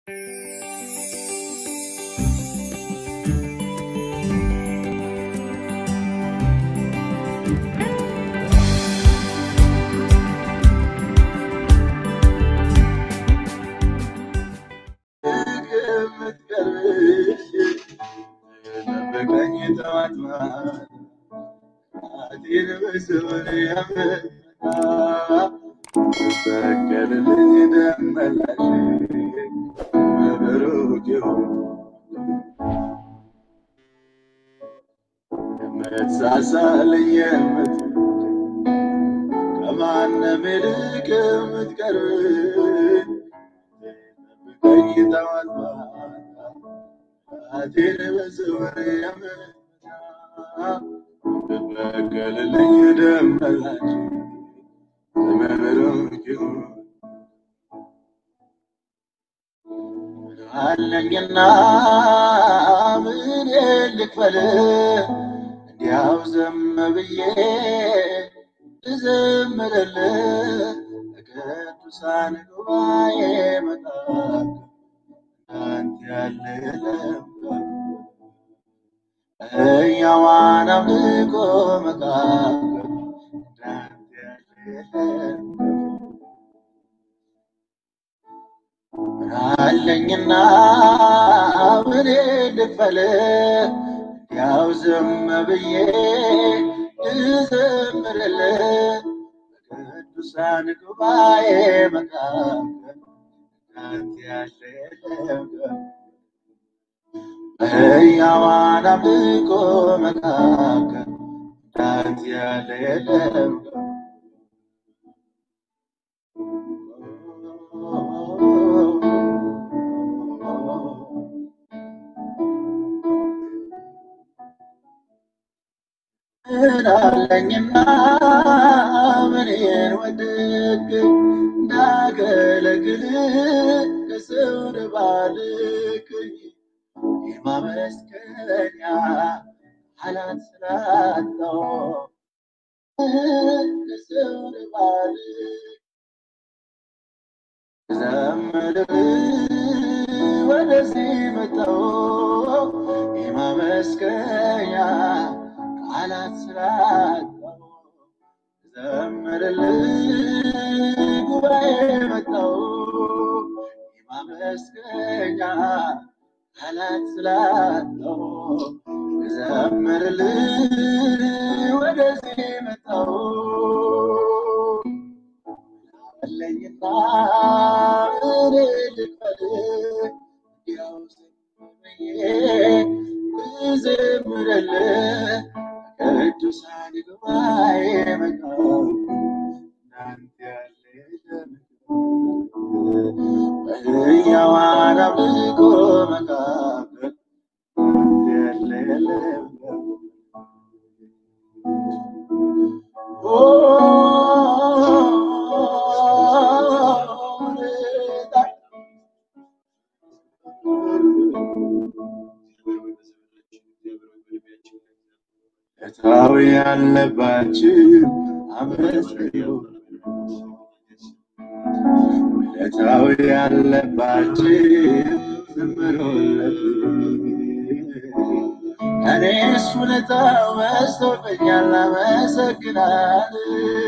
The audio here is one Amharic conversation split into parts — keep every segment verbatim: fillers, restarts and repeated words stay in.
አለኝና ምን ልክፈል እንዲያው ዝም ብዬ ልዘምርልህ ቅዱሳን ጉባኤ መካከል አንተ ያለ የለም ሕያዋን አምልኮ መካከል አንተ ያለ የለም አለኝና ምን ልክፈል ያው ዝም ብዬ ልዘምርልህ ቅዱሳን ጉባኤ መካከል አንተ ያለ የለም ሕያዋን አምልኮ መካከል አንተ ያለ የለም አለኝና ምንን ወድቅ እንዳገለግል ከሰው ልባልክኝ የማመስገኛ ቃላት ስላጣሁ ከሰው ልባልክ ዘምርልህ ወደዚህ መጣሁ የማመስገኛ ቃላት ስላጣሁ ዘምርልህ ጉባኤ መጣሁ የማመስገኛ ቃላት ስላጣሁ ዘምርልህ ወደዚህ መጣሁ አለኝና ምን ልክፈል ያው ዝም ብዬ ልዘምርልህ ቅዱሳን ጉባኤ መካከል አንተ ያለ የለም ሕያዋን አምልኮ መካከል አንተ ያለ የለም ታው ያለባችሁ አመስግኑ ታው ያለባችሁ ዘምሩለት እኔስ ውለታው በዝቶብኛል አመሰግናለሁ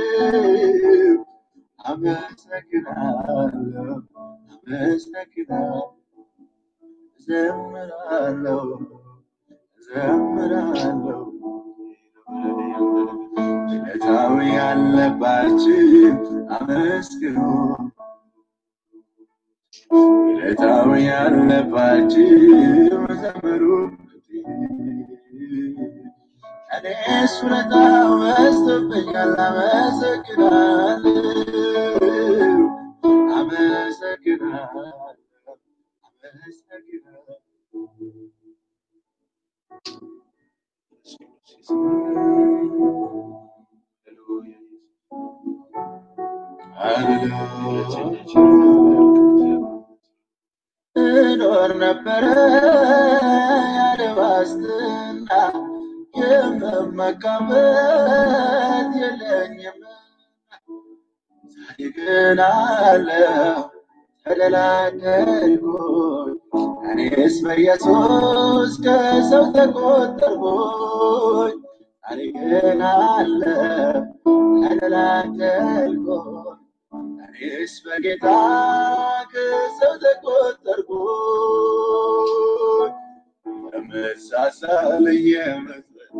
አመሰግናለሁ አመሰግናለሁ ዘምራለሁ ዘምራለሁ ታው ያለባችሁ አመስግኑ ታው ያለባችሁ ዘምሩ እኔስ ውለታው በዝቶብኛል አመሰግናለሁ አመሰግናለሁ አመሰግናለሁ እኖር ነበረ ያለ ዋስትና የምመካበት የለኝም ዛሬ ግን አለሁ ተደላደልኩኝ እኔስ በኢየሱስ ከሰው ተቆጠርኩኝ ታሪክን አለ ተደላደልኩኝ እኔስ በጌታ ከሰው ተቆጠርኩኝ በመሳሳል የምትወድ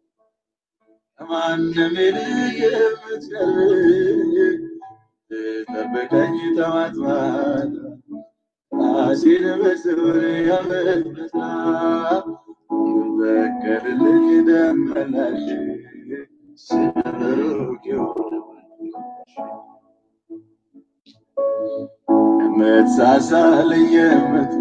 ማንም ይልቅ የምትቀርብ تبكي تواتمات عسير بسور يمتنا يذكر لك دم العشي سنبروك متساسا ليمت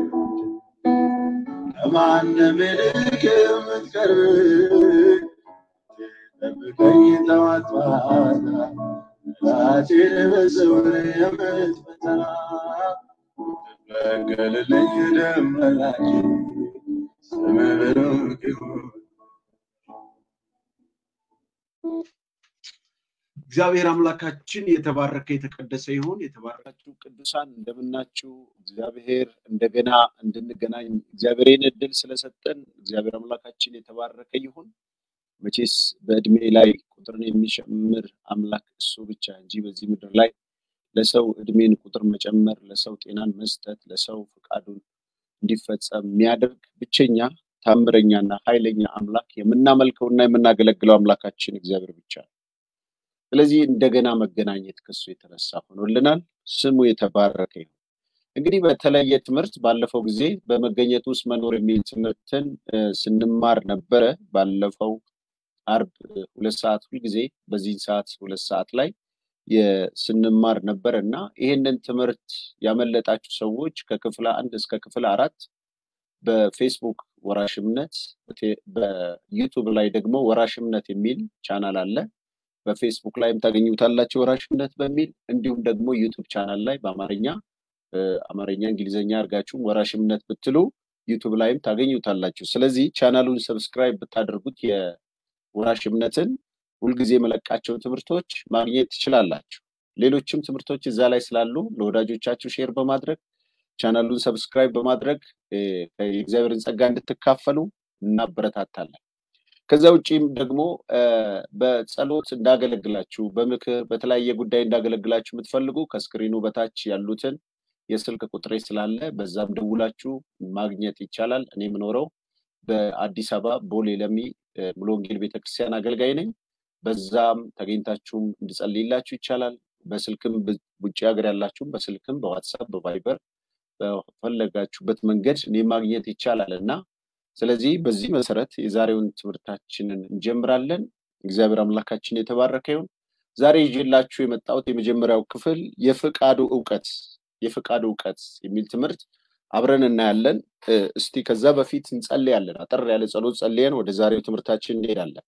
كمان ملك متكرر تبكي تواتمات عسير بسور يمتنا يذكر لك دم العشي سنبروك እግዚአብሔር አምላካችን የተባረከ የተቀደሰ ይሁን የተባረካችሁ ቅዱሳን እንደምናችሁ እግዚአብሔር እንደገና እንድንገናኝ እግዚአብሔርን እድል ስለሰጠን እግዚአብሔር አምላካችን የተባረከ ይሁን መቼስ በእድሜ ላይ ቁጥርን የሚጨምር አምላክ እሱ ብቻ እንጂ በዚህ ምድር ላይ ለሰው እድሜን ቁጥር መጨመር ለሰው ጤናን መስጠት ለሰው ፍቃዱን እንዲፈጸም የሚያደርግ ብቸኛ ታምረኛና ኃይለኛ አምላክ የምናመልከውና የምናገለግለው አምላካችን እግዚአብሔር ብቻ ነው ስለዚህ እንደገና መገናኘት ከሱ የተነሳ ሆኖልናል ስሙ የተባረከ ይሁን እንግዲህ በተለየ ትምህርት ባለፈው ጊዜ በመገኘት ውስጥ መኖር የሚል ትምህርትን ስንማር ነበር ባለፈው አርብ ሁለት ሰዓት ሁሉ ጊዜ በዚህ ሰዓት ሁለት ሰዓት ላይ የስንማር ነበርና ይሄንን ትምህርት ያመለጣችሁ ሰዎች ከክፍል አንድ እስከ ክፍል አራት በፌስቡክ ወራሽ እምነት በዩቲዩብ ላይ ደግሞ ወራሽ እምነት የሚል ቻናል አለ በፌስቡክ ላይም ታገኙታላችሁ ወራሽ እምነት በሚል እንዲሁም ደግሞ ዩቲዩብ ቻናል ላይ በአማርኛ አማርኛ እንግሊዘኛ አርጋችሁ ወራሽ እምነት ብትሉ ዩቲዩብ ላይም ታገኙታላችሁ ስለዚህ ቻናሉን ሰብስክራይብ ብታደርጉት የወራሽ እምነትን ሁሉ ጊዜ መለቃቸው ትምህርቶች ማግኘት ትችላላችሁ ሌሎችም ትምህርቶች እዛ ላይ ስላሉ ለወዳጆቻችሁ ሼር በማድረግ ቻናሉን ሰብስክራይብ በማድረግ የእግዚአብሔርን ጸጋ እንድትካፈሉ እናበረታታለን ከዛውጪም ደግሞ በጸሎት እንዳገለግላችሁ በምክር በተለያየ ጉዳይ እንዳገለግላችሁ የምትፈልጉ ከስክሪኑ በታች ያሉትን የስልክ ቁጥሬ ስላለ በዛም ደውላችሁ ማግኘት ይቻላል እኔ ምኖረው በአዲስ አበባ ቦሌ ለሚ ሙሉጌታ ቤተክርስቲያን አገልጋይ ነኝ በዛም ተገኝታችሁም እንድጸልይላችሁ ይቻላል በስልክም ውጪ ሀገር ያላችሁ በስልክም በዋትስአፕ በቫይበር በፈለጋችሁበት መንገድ እኔ ማግኘት ይቻላልና ስለዚህ በዚህ መሰረት የዛሬውን ትምህርታችንን እንጀምራለን እግዚአብሔር አምላካችን የተባረከ ይሁን ዛሬ ይዤላችሁ የመጣሁት የመጀመሪያው ክፍል የፍቃዱ እውቀት የፍቃዱ እውቀት የሚል ትምህርት አብረን እናያለን እስቲ ከዛ በፊት እንጸልያለን አጠር ያለ ጸሎት ጸልየን ወደ ዛሬው ትምህርታችን እንሄዳለን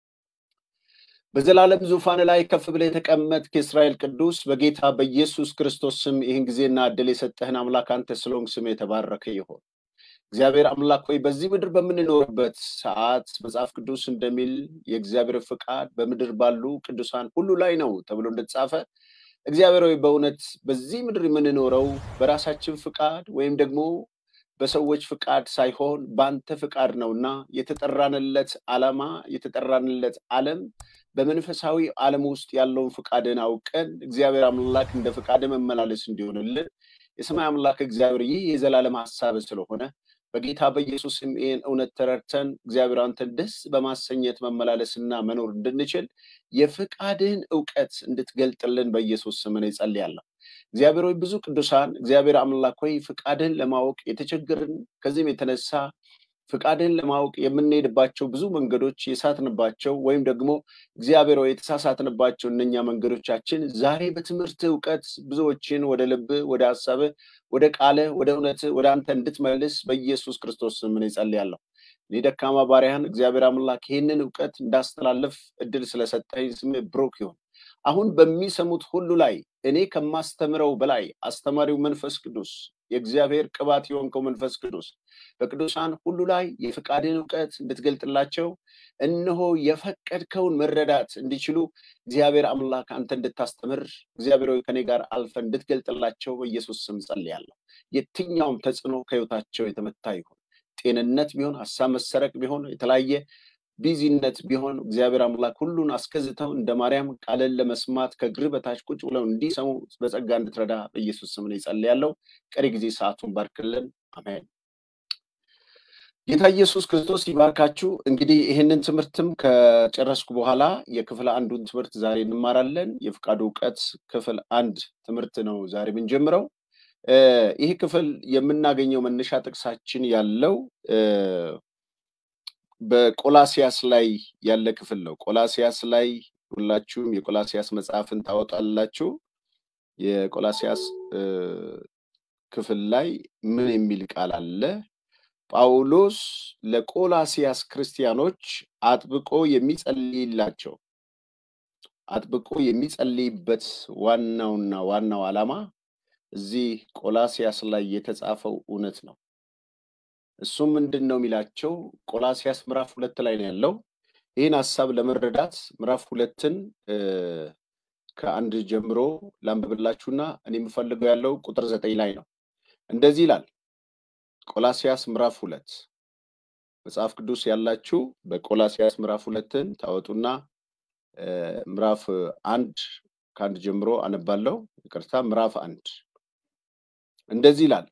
በዘላለም ዙፋን ላይ ከፍ ብለህ የተቀመጥክ የእስራኤል ቅዱስ በጌታ በኢየሱስ ክርስቶስ ስም ይህን ጊዜና እድል የሰጠህን አምላክ አንተ ስለሆንክ ስም የተባረከ ይሁን እግዚአብሔር አምላክ ሆይ በዚህ ምድር በመንኖርበት ሰዓት መጽሐፍ ቅዱስ እንደሚል የእግዚአብሔር ፍቃድ በምድር ባሉ ቅዱሳን ሁሉ ላይ ነው ተብሎ እንደተጻፈ እግዚአብሔር ሆይ በእውነት በዚህ ምድር የምንኖረው በራሳችን ፍቃድ ወይም ደግሞ በሰዎች ፍቃድ ሳይሆን ባንተ ፍቃድ ነውና የተጠራንለት ዓላማ የተጠራንለት ዓለም በመንፈሳዊ ዓለም ውስጥ ያለውን ፍቃድን አውቀን እግዚአብሔር አምላክ እንደ ፍቃድ መመላለስ እንዲሆንልን የሰማይ አምላክ እግዚአብሔር ይህ የዘላለም ሐሳብ ስለሆነ በጌታ በኢየሱስ ስም ይህን እውነት ተረድተን እግዚአብሔር አንተን ደስ በማሰኘት መመላለስና መኖር እንድንችል የፍቃድህን ዕውቀት እንድትገልጥልን በኢየሱስ ስም እኔ ጸልያለሁ እግዚአብሔር ሆይ ብዙ ቅዱሳን እግዚአብሔር አምላክ ሆይ ፍቃድህን ለማወቅ የተቸገርን ከዚህም የተነሳ ፍቃድህን ለማወቅ የምንሄድባቸው ብዙ መንገዶች የሳትንባቸው ወይም ደግሞ እግዚአብሔር ሆይ የተሳሳትንባቸው እነኛ መንገዶቻችን ዛሬ በትምህርት ዕውቀት ብዙዎችን ወደ ልብ ወደ ሐሳብ ወደ ቃል ወደ እውነት ወደ አንተ እንድትመልስ በኢየሱስ ክርስቶስ ስም እኔ ጸልያለሁ እኔ ደካማ ባሪያህን እግዚአብሔር አምላክ ይሄንን ዕውቀት እንዳስተላልፍ እድል ስለሰጠኝ ስም ብሩክ ይሁን አሁን በሚሰሙት ሁሉ ላይ እኔ ከማስተምረው በላይ አስተማሪው መንፈስ ቅዱስ የእግዚአብሔር ቅባት የሆንከው መንፈስ ቅዱስ በቅዱሳን ሁሉ ላይ የፍቃድን ዕውቀት እንድትገልጥላቸው እነሆ የፈቀድከውን መረዳት እንዲችሉ እግዚአብሔር አምላክ አንተ እንድታስተምር እግዚአብሔር ሆይ ከኔ ጋር አልፈ እንድትገልጥላቸው በኢየሱስ ስም ጸልያለሁ። የትኛውም ተጽዕኖ ከህይወታቸው የተመታ ይሁን፣ ጤንነት ቢሆን፣ ሐሳብ መሰረቅ ቢሆን፣ የተለያየ ቢዚነት ቢሆን እግዚአብሔር አምላክ ሁሉን አስከዝተው እንደ ማርያም ቃልን ለመስማት ከእግር በታች ቁጭ ብለው እንዲሰሙ በጸጋ እንድትረዳ በኢየሱስ ስም ጸልያለሁ። ቀሪ ጊዜ ሰዓቱን ባርክልን። አሜን። ጌታ ኢየሱስ ክርስቶስ ይባርካችሁ። እንግዲህ ይሄንን ትምህርትም ከጨረስኩ በኋላ የክፍል አንዱን ትምህርት ዛሬ እንማራለን። የፍቃዱ ዕውቀት ክፍል አንድ ትምህርት ነው ዛሬ የምንጀምረው። ይሄ ክፍል የምናገኘው መነሻ ጥቅሳችን ያለው በቆላሲያስ ላይ ያለ ክፍል ነው። ቆላሲያስ ላይ ሁላችሁም የቆላሲያስ መጽሐፍን ታወጣላችሁ። የቆላሲያስ ክፍል ላይ ምን የሚል ቃል አለ? ጳውሎስ ለቆላሲያስ ክርስቲያኖች አጥብቆ የሚጸልይላቸው አጥብቆ የሚጸልይበት ዋናውና ዋናው ዓላማ እዚህ ቆላሲያስ ላይ የተጻፈው እውነት ነው። እሱም ምንድነው የሚላቸው? ቆላሲያስ ምዕራፍ ሁለት ላይ ነው ያለው። ይሄን ሐሳብ ለመረዳት ምዕራፍ ሁለትን ከአንድ ጀምሮ ላንብብላችሁና እኔ የምፈልገው ያለው ቁጥር ዘጠኝ ላይ ነው። እንደዚህ ይላል ቆላሲያስ ምዕራፍ ሁለት። መጽሐፍ ቅዱስ ያላችሁ በቆላሲያስ ምዕራፍ ሁለትን ታወጡና ምዕራፍ አንድ ከአንድ ጀምሮ አነባለሁ። ይቅርታ ምዕራፍ አንድ እንደዚህ ይላል።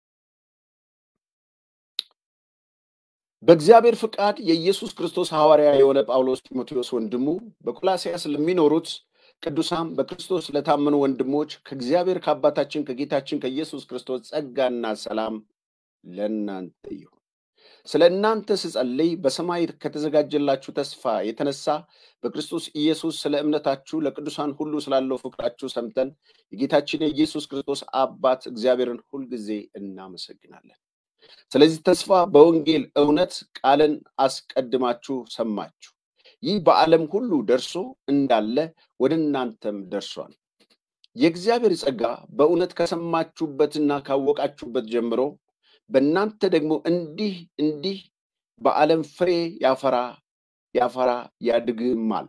በእግዚአብሔር ፍቃድ የኢየሱስ ክርስቶስ ሐዋርያ የሆነ ጳውሎስ ጢሞቴዎስ ወንድሙ በቆላሲያስ ለሚኖሩት ቅዱሳን በክርስቶስ ለታመኑ ወንድሞች ከእግዚአብሔር ከአባታችን ከጌታችን ከኢየሱስ ክርስቶስ ጸጋና ሰላም ለእናንተ ይሁን። ስለ እናንተ ስጸልይ በሰማይ ከተዘጋጀላችሁ ተስፋ የተነሳ በክርስቶስ ኢየሱስ ስለ እምነታችሁ ለቅዱሳን ሁሉ ስላለው ፍቅራችሁ ሰምተን የጌታችን የኢየሱስ ክርስቶስ አባት እግዚአብሔርን ሁሉ ጊዜ እናመሰግናለን። ስለዚህ ተስፋ በወንጌል እውነት ቃልን አስቀድማችሁ ሰማችሁ። ይህ በዓለም ሁሉ ደርሶ እንዳለ ወደ እናንተም ደርሷል። የእግዚአብሔር ጸጋ በእውነት ከሰማችሁበትና ካወቃችሁበት ጀምሮ በእናንተ ደግሞ እንዲህ እንዲህ በዓለም ፍሬ ያፈራ ያፈራ ያድግማል።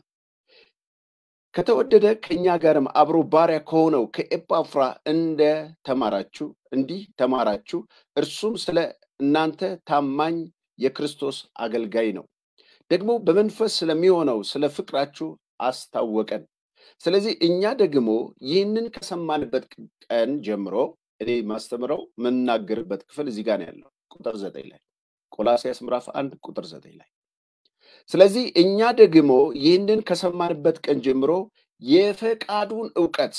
ከተወደደ ከኛ ጋርም አብሮ ባሪያ ከሆነው ከኤጳፍራ እንደ ተማራችሁ እንዲህ ተማራችሁ። እርሱም ስለ እናንተ ታማኝ የክርስቶስ አገልጋይ ነው። ደግሞ በመንፈስ ስለሚሆነው ስለ ፍቅራችሁ አስታወቀን። ስለዚህ እኛ ደግሞ ይህንን ከሰማንበት ቀን ጀምሮ እኔ ማስተምረው መናገርበት ክፍል እዚህ ጋር ነው ያለው ቁጥር ዘጠኝ ላይ ቆላሲያስ ምዕራፍ አንድ ቁጥር ዘጠኝ ላይ ስለዚህ እኛ ደግሞ ይህንን ከሰማንበት ቀን ጀምሮ የፈቃዱን ዕውቀት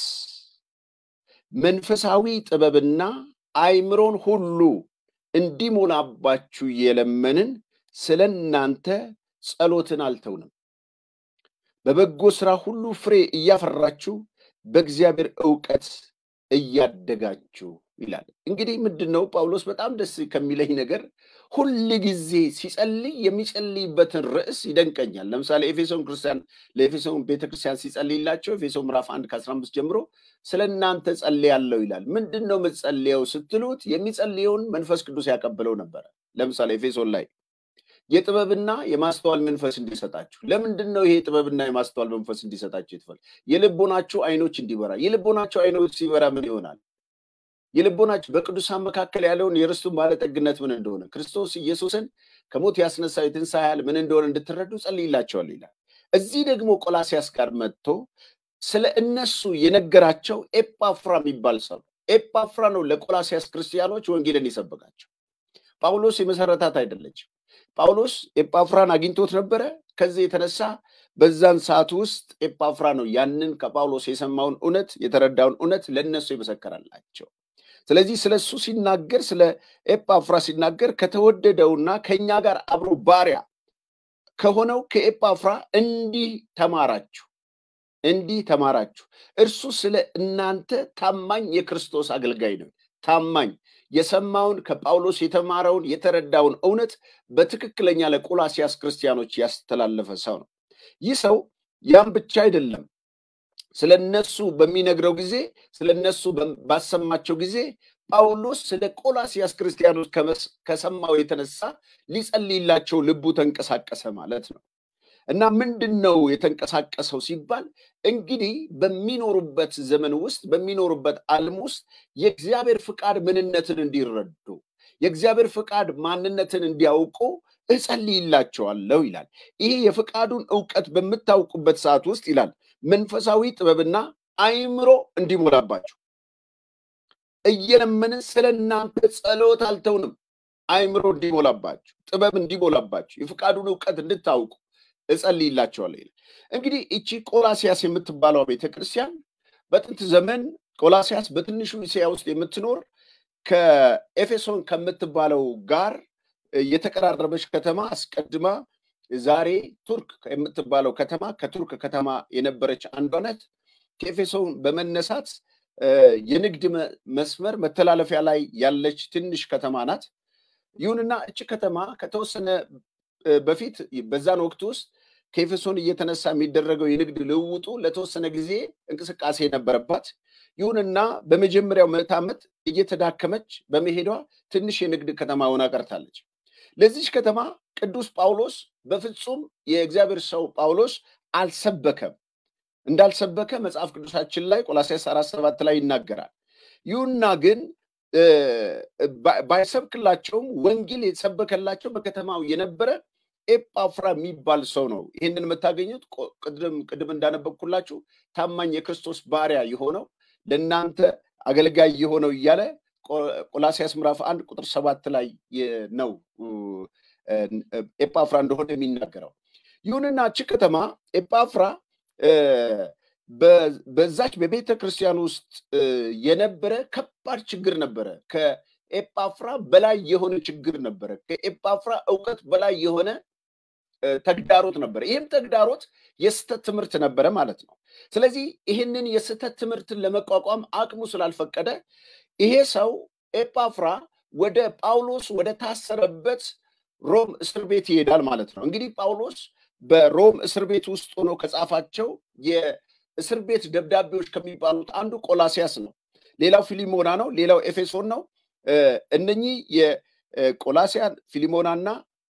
መንፈሳዊ ጥበብና አይምሮን ሁሉ እንዲሞላባችሁ የለመንን ስለናንተ ጸሎትን አልተውንም። በበጎ ሥራ ሁሉ ፍሬ እያፈራችሁ በእግዚአብሔር ዕውቀት እያደጋችሁ ይላል። እንግዲህ ምንድነው ጳውሎስ በጣም ደስ ከሚለኝ ነገር ሁሉ ጊዜ ሲጸልይ የሚጸልይበትን ርዕስ ይደንቀኛል። ለምሳሌ ኤፌሶን ክርስቲያን ለኤፌሶን ቤተክርስቲያን ሲጸልይላቸው ኤፌሶን ምዕራፍ አንድ ከአስራ አምስት ጀምሮ ስለናንተ ጸልያለሁ ይላል። ምንድነው መጸለያው ስትሉት የሚጸልየውን መንፈስ ቅዱስ ያቀበለው ነበር። ለምሳሌ ኤፌሶን ላይ የጥበብና የማስተዋል መንፈስ እንዲሰጣችሁ። ለምንድነው ይሄ ጥበብና የማስተዋል መንፈስ እንዲሰጣችሁ ይተፈል? የልቦናችሁ አይኖች እንዲበራ። የልቦናችሁ አይኖች ሲበራ ምን ይሆናል? የልቦናችሁ በቅዱሳን መካከል ያለውን የርስቱ ባለጠግነት ምን እንደሆነ ክርስቶስ ኢየሱስን ከሞት ያስነሳው የትንሣኤ ኃይል ምን እንደሆነ እንድትረዱ ጸልይላችኋል ይላል። እዚህ ደግሞ ቆላሲያስ ጋር መጥቶ ስለ እነሱ የነገራቸው ኤጳፍራ የሚባል ሰው ኤጳፍራ ነው ለቆላሲያስ ክርስቲያኖች ወንጌልን ይሰበካቸው። ጳውሎስ የመሰረታት አይደለችም። ጳውሎስ ኤጳፍራን አግኝቶት ነበረ። ከዚህ የተነሳ በዛን ሰዓት ውስጥ ኤጳፍራ ነው ያንን ከጳውሎስ የሰማውን እውነት የተረዳውን እውነት ለነሱ ይመሰከራላቸው። ስለዚህ ስለሱ ሲናገር ስለ ኤጳፍራ ሲናገር ከተወደደውና ከኛ ጋር አብሮ ባሪያ ከሆነው ከኤጳፍራ እንዲህ ተማራችሁ እንዲህ ተማራችሁ። እርሱ ስለ እናንተ ታማኝ የክርስቶስ አገልጋይ ነው። ታማኝ የሰማውን ከጳውሎስ የተማረውን የተረዳውን እውነት በትክክለኛ ለቆላሲያስ ክርስቲያኖች ያስተላለፈ ሰው ነው። ይህ ሰው ያም ብቻ አይደለም። ስለነሱ በሚነግረው ጊዜ ስለነሱ ባሰማቸው ጊዜ ጳውሎስ ስለ ቆላስያስ ክርስቲያኖች ከሰማው የተነሳ ሊጸልይላቸው ልቡ ተንቀሳቀሰ ማለት ነው። እና ምንድነው የተንቀሳቀሰው ሲባል እንግዲህ በሚኖሩበት ዘመን ውስጥ በሚኖሩበት ዓለም ውስጥ የእግዚአብሔር ፍቃድ ምንነትን እንዲረዱ የእግዚአብሔር ፍቃድ ማንነትን እንዲያውቁ እጸልይላቸዋለሁ ይላል። ይሄ የፍቃዱን ዕውቀት በመታውቁበት ሰዓት ውስጥ ይላል መንፈሳዊ ጥበብና አይምሮ እንዲሞላባቸው እየለመንን ስለናንተ ጸሎት አልተውንም። አይምሮ እንዲሞላባቸው ጥበብ እንዲሞላባቸው የፍቃዱን ዕውቀት እንድታውቁ እጸልይላቸዋለሁ ይላል። እንግዲህ እቺ ቆላስያስ የምትባለው ቤተክርስቲያን በጥንት ዘመን ቆላስያስ በትንሹ እስያ ውስጥ የምትኖር ከኤፌሶን ከምትባለው ጋር የተቀራረበች ከተማ አስቀድማ ዛሬ ቱርክ የምትባለው ከተማ ከቱርክ ከተማ የነበረች አንዷ ናት። ከኤፌሶን በመነሳት የንግድ መስመር መተላለፊያ ላይ ያለች ትንሽ ከተማ ናት። ይሁንና እቺ ከተማ ከተወሰነ በፊት በዛን ወቅት ውስጥ ከኤፌሶን እየተነሳ የሚደረገው የንግድ ልውውጡ ለተወሰነ ጊዜ እንቅስቃሴ ነበረባት። ይሁንና በመጀመሪያው ምዕተ ዓመት እየተዳከመች በመሄዷ ትንሽ የንግድ ከተማ ሆና ቀርታለች። ለዚህ ከተማ ቅዱስ ጳውሎስ በፍጹም የእግዚአብሔር ሰው ጳውሎስ አልሰበከም። እንዳልሰበከ መጽሐፍ ቅዱሳችን ላይ ቆላስይስ አራት ሰባት ላይ ይናገራል። ይሁንና ግን ባይሰብክላቸውም ወንጌል የተሰበከላቸው በከተማው የነበረ ኤጳፍራ የሚባል ሰው ነው። ይሄንን የምታገኙት ቅድም ቅድም እንዳነበብኩላችሁ ታማኝ የክርስቶስ ባሪያ የሆነው ለናንተ አገልጋይ የሆነው እያለ ቆላስይስ ምዕራፍ አንድ ቁጥር ሰባት ላይ ነው ኤጳፍራ እንደሆነ የሚናገረው። ይሁንና እቺ ከተማ ኤጳፍራ በዛች በቤተ ክርስቲያን ውስጥ የነበረ ከባድ ችግር ነበረ። ከኤጳፍራ በላይ የሆነ ችግር ነበረ። ከኤጳፍራ ዕውቀት በላይ የሆነ ተግዳሮት ነበር። ይሄም ተግዳሮት የስተት ትምህርት ነበረ ማለት ነው። ስለዚህ ይሄንን የስተት ትምህርትን ለመቋቋም አቅሙ ስላልፈቀደ ይሄ ሰው ኤጳፍራ ወደ ጳውሎስ ወደ ታሰረበት ሮም እስር ቤት ይሄዳል ማለት ነው። እንግዲህ ጳውሎስ በሮም እስር ቤት ውስጥ ሆኖ ከጻፋቸው የእስር ቤት ደብዳቤዎች ከሚባሉት አንዱ ቆላስያስ ነው። ሌላው ፊሊሞና ነው። ሌላው ኤፌሶን ነው። እነኚህ የቆላስያን ፊሊሞናና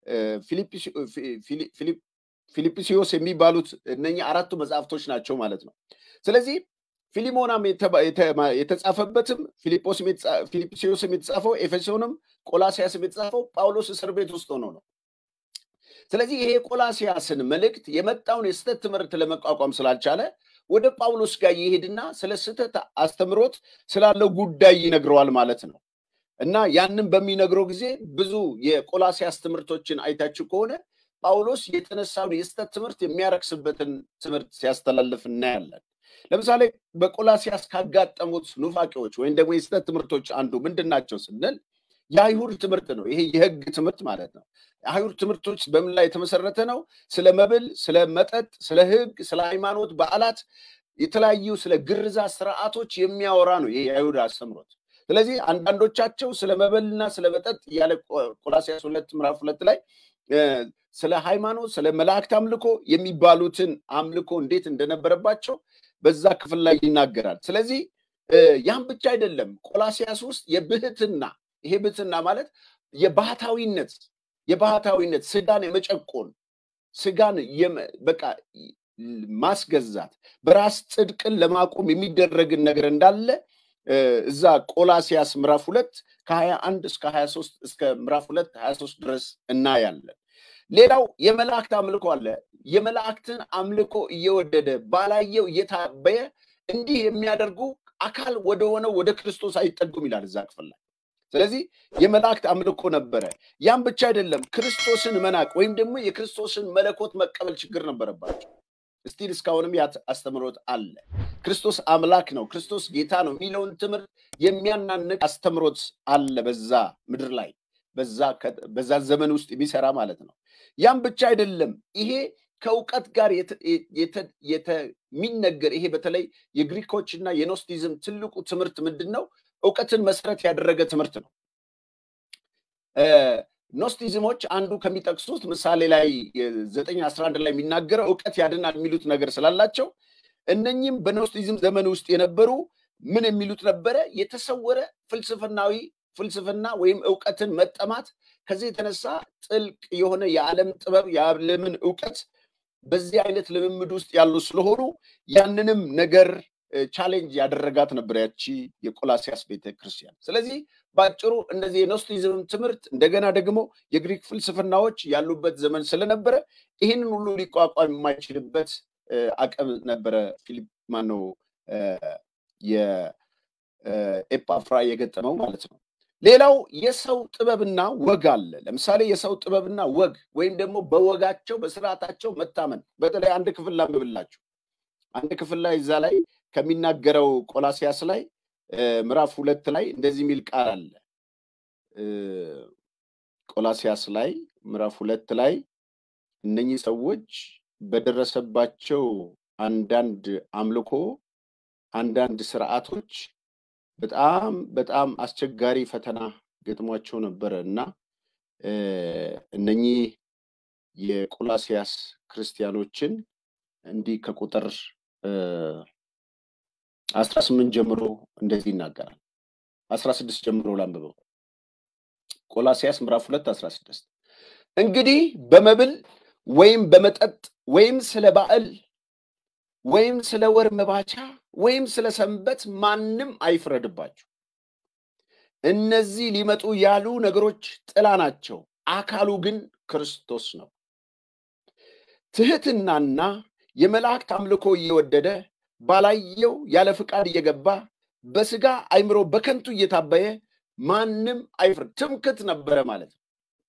ፊልጵስዩስ የሚባሉት እነኚህ አራቱ መጽሐፍቶች ናቸው ማለት ነው። ስለዚህ ፊሊሞናም የተጻፈበትም ፊልጵስዩስም የተጻፈው ኤፌሶንም ቆላስያስም የተጻፈው ጳውሎስ እስር ቤት ውስጥ ሆኖ ነው። ስለዚህ ይሄ ቆላስያስን መልእክት የመጣውን የስተት ትምህርት ለመቋቋም ስላልቻለ ወደ ጳውሎስ ጋር ይሄድና ስለ ስተት አስተምሮት ስላለው ጉዳይ ይነግረዋል ማለት ነው። እና ያንን በሚነግረው ጊዜ ብዙ የቆላስያስ ትምህርቶችን አይታችሁ ከሆነ ጳውሎስ የተነሳውን የስተት ትምህርት የሚያረክስበትን ትምህርት ሲያስተላልፍ እናያለን። ለምሳሌ በቆላስያስ ካጋጠሙት ኑፋቄዎች ወይም ደግሞ የስተት ትምህርቶች አንዱ ምንድናቸው ስንል የአይሁድ ትምህርት ነው። ይሄ የሕግ ትምህርት ማለት ነው። የአይሁድ ትምህርቶች በምን ላይ የተመሰረተ ነው? ስለ መብል፣ ስለ መጠጥ፣ ስለ ሕግ፣ ስለ ሃይማኖት በዓላት፣ የተለያዩ ስለ ግርዛት ስርዓቶች የሚያወራ ነው ይሄ የአይሁድ አስተምሮት። ስለዚህ አንዳንዶቻቸው ስለ መበልና ስለ መጠጥ ያለ ቆላስይስ ሁለት ምዕራፍ ሁለት ላይ ስለ ሃይማኖት፣ ስለ መላእክት አምልኮ የሚባሉትን አምልኮ እንዴት እንደነበረባቸው በዛ ክፍል ላይ ይናገራል። ስለዚህ ያን ብቻ አይደለም። ቆላስይስ ውስጥ የብህትና ይሄ ብህትና ማለት የባህታዊነት የባህታዊነት ስጋን የመጨቆን ስጋን በቃ ማስገዛት በራስ ጽድቅን ለማቆም የሚደረግን ነገር እንዳለ እዛ ቆላስይስ ምዕራፍ ሁለት ከሀያ አንድ እስከ ሀያ ሶስት እስከ ምዕራፍ ሁለት ሀያ ሶስት ድረስ እናያለን። ሌላው የመላእክት አምልኮ አለ። የመላእክትን አምልኮ እየወደደ ባላየው እየታበየ እንዲህ የሚያደርጉ አካል ወደ ሆነው ወደ ክርስቶስ አይጠጉም ይላል እዛ ክፍል ላይ። ስለዚህ የመላእክት አምልኮ ነበረ። ያን ብቻ አይደለም፣ ክርስቶስን መናቅ ወይም ደግሞ የክርስቶስን መለኮት መቀበል ችግር ነበረባቸው። እስቲል እስካሁንም ያ አስተምሮት አለ። ክርስቶስ አምላክ ነው፣ ክርስቶስ ጌታ ነው የሚለውን ትምህርት የሚያናንቅ አስተምሮት አለ በዛ ምድር ላይ በዛ በዛ ዘመን ውስጥ የሚሰራ ማለት ነው። ያን ብቻ አይደለም፣ ይሄ ከዕውቀት ጋር የሚነገር ይሄ በተለይ የግሪኮችና የኖስቲዝም ትልቁ ትምህርት ምንድነው? ዕውቀትን መሰረት ያደረገ ትምህርት ነው። ኖስቲዝሞች አንዱ ከሚጠቅሱት ምሳሌ ላይ ዘጠኝ አስራ አንድ ላይ የሚናገረው ዕውቀት ያድናል የሚሉት ነገር ስላላቸው እነኚህም በኖስቲዝም ዘመን ውስጥ የነበሩ ምን የሚሉት ነበረ የተሰወረ ፍልስፍናዊ ፍልስፍና ወይም ዕውቀትን መጠማት ከዚህ የተነሳ ጥልቅ የሆነ የዓለም ጥበብ የዓለምን ዕውቀት በዚህ አይነት ልምምድ ውስጥ ያሉ ስለሆኑ ያንንም ነገር ቻሌንጅ ያደረጋት ነበር ያቺ የቆላሲያስ ቤተክርስቲያን ስለዚህ ባጭሩ እንደዚህ የኖስቲዝም ትምህርት እንደገና ደግሞ የግሪክ ፍልስፍናዎች ያሉበት ዘመን ስለነበረ ይሄንን ሁሉ ሊቋቋም የማይችልበት አቀም ነበረ ፊሊፕ ማኖ የኤፓፍራ የገጠመው ማለት ነው ሌላው የሰው ጥበብና ወግ አለ ለምሳሌ የሰው ጥበብና ወግ ወይም ደግሞ በወጋቸው በስርዓታቸው መታመን በተለይ አንድ ክፍል ላምብላችሁ አንድ ክፍል ላይ እዛ ላይ ከሚናገረው ቆላሲያስ ላይ ምዕራፍ ሁለት ላይ እንደዚህ ሚል ቃል አለ ቆላሲያስ ላይ ምዕራፍ ሁለት ላይ እነኚህ ሰዎች በደረሰባቸው አንዳንድ አምልኮ አንዳንድ ስርዓቶች በጣም በጣም አስቸጋሪ ፈተና ገጥሟቸው ነበርና እነኚህ የቆላሲያስ ክርስቲያኖችን እንዲህ ከቁጥር አስራ ስምንት ጀምሮ እንደዚህ ይናገራል አስራ ስድስት ጀምሮ ላንብበው ቆላሲያስ ምዕራፍ ሁለት አስራ ስድስት እንግዲህ በመብል ወይም በመጠጥ ወይም ስለ በዓል ወይም ስለ ወር መባቻ ወይም ስለ ሰንበት ማንም አይፍረድባችሁ እነዚህ ሊመጡ ያሉ ነገሮች ጥላ ናቸው አካሉ ግን ክርስቶስ ነው ትህትናና የመላእክት አምልኮ እየወደደ ባላየው ያለ ፍቃድ እየገባ በስጋ አይምሮ በከንቱ እየታበየ ማንም አይፍረድ ትምክት ነበረ ማለት ነው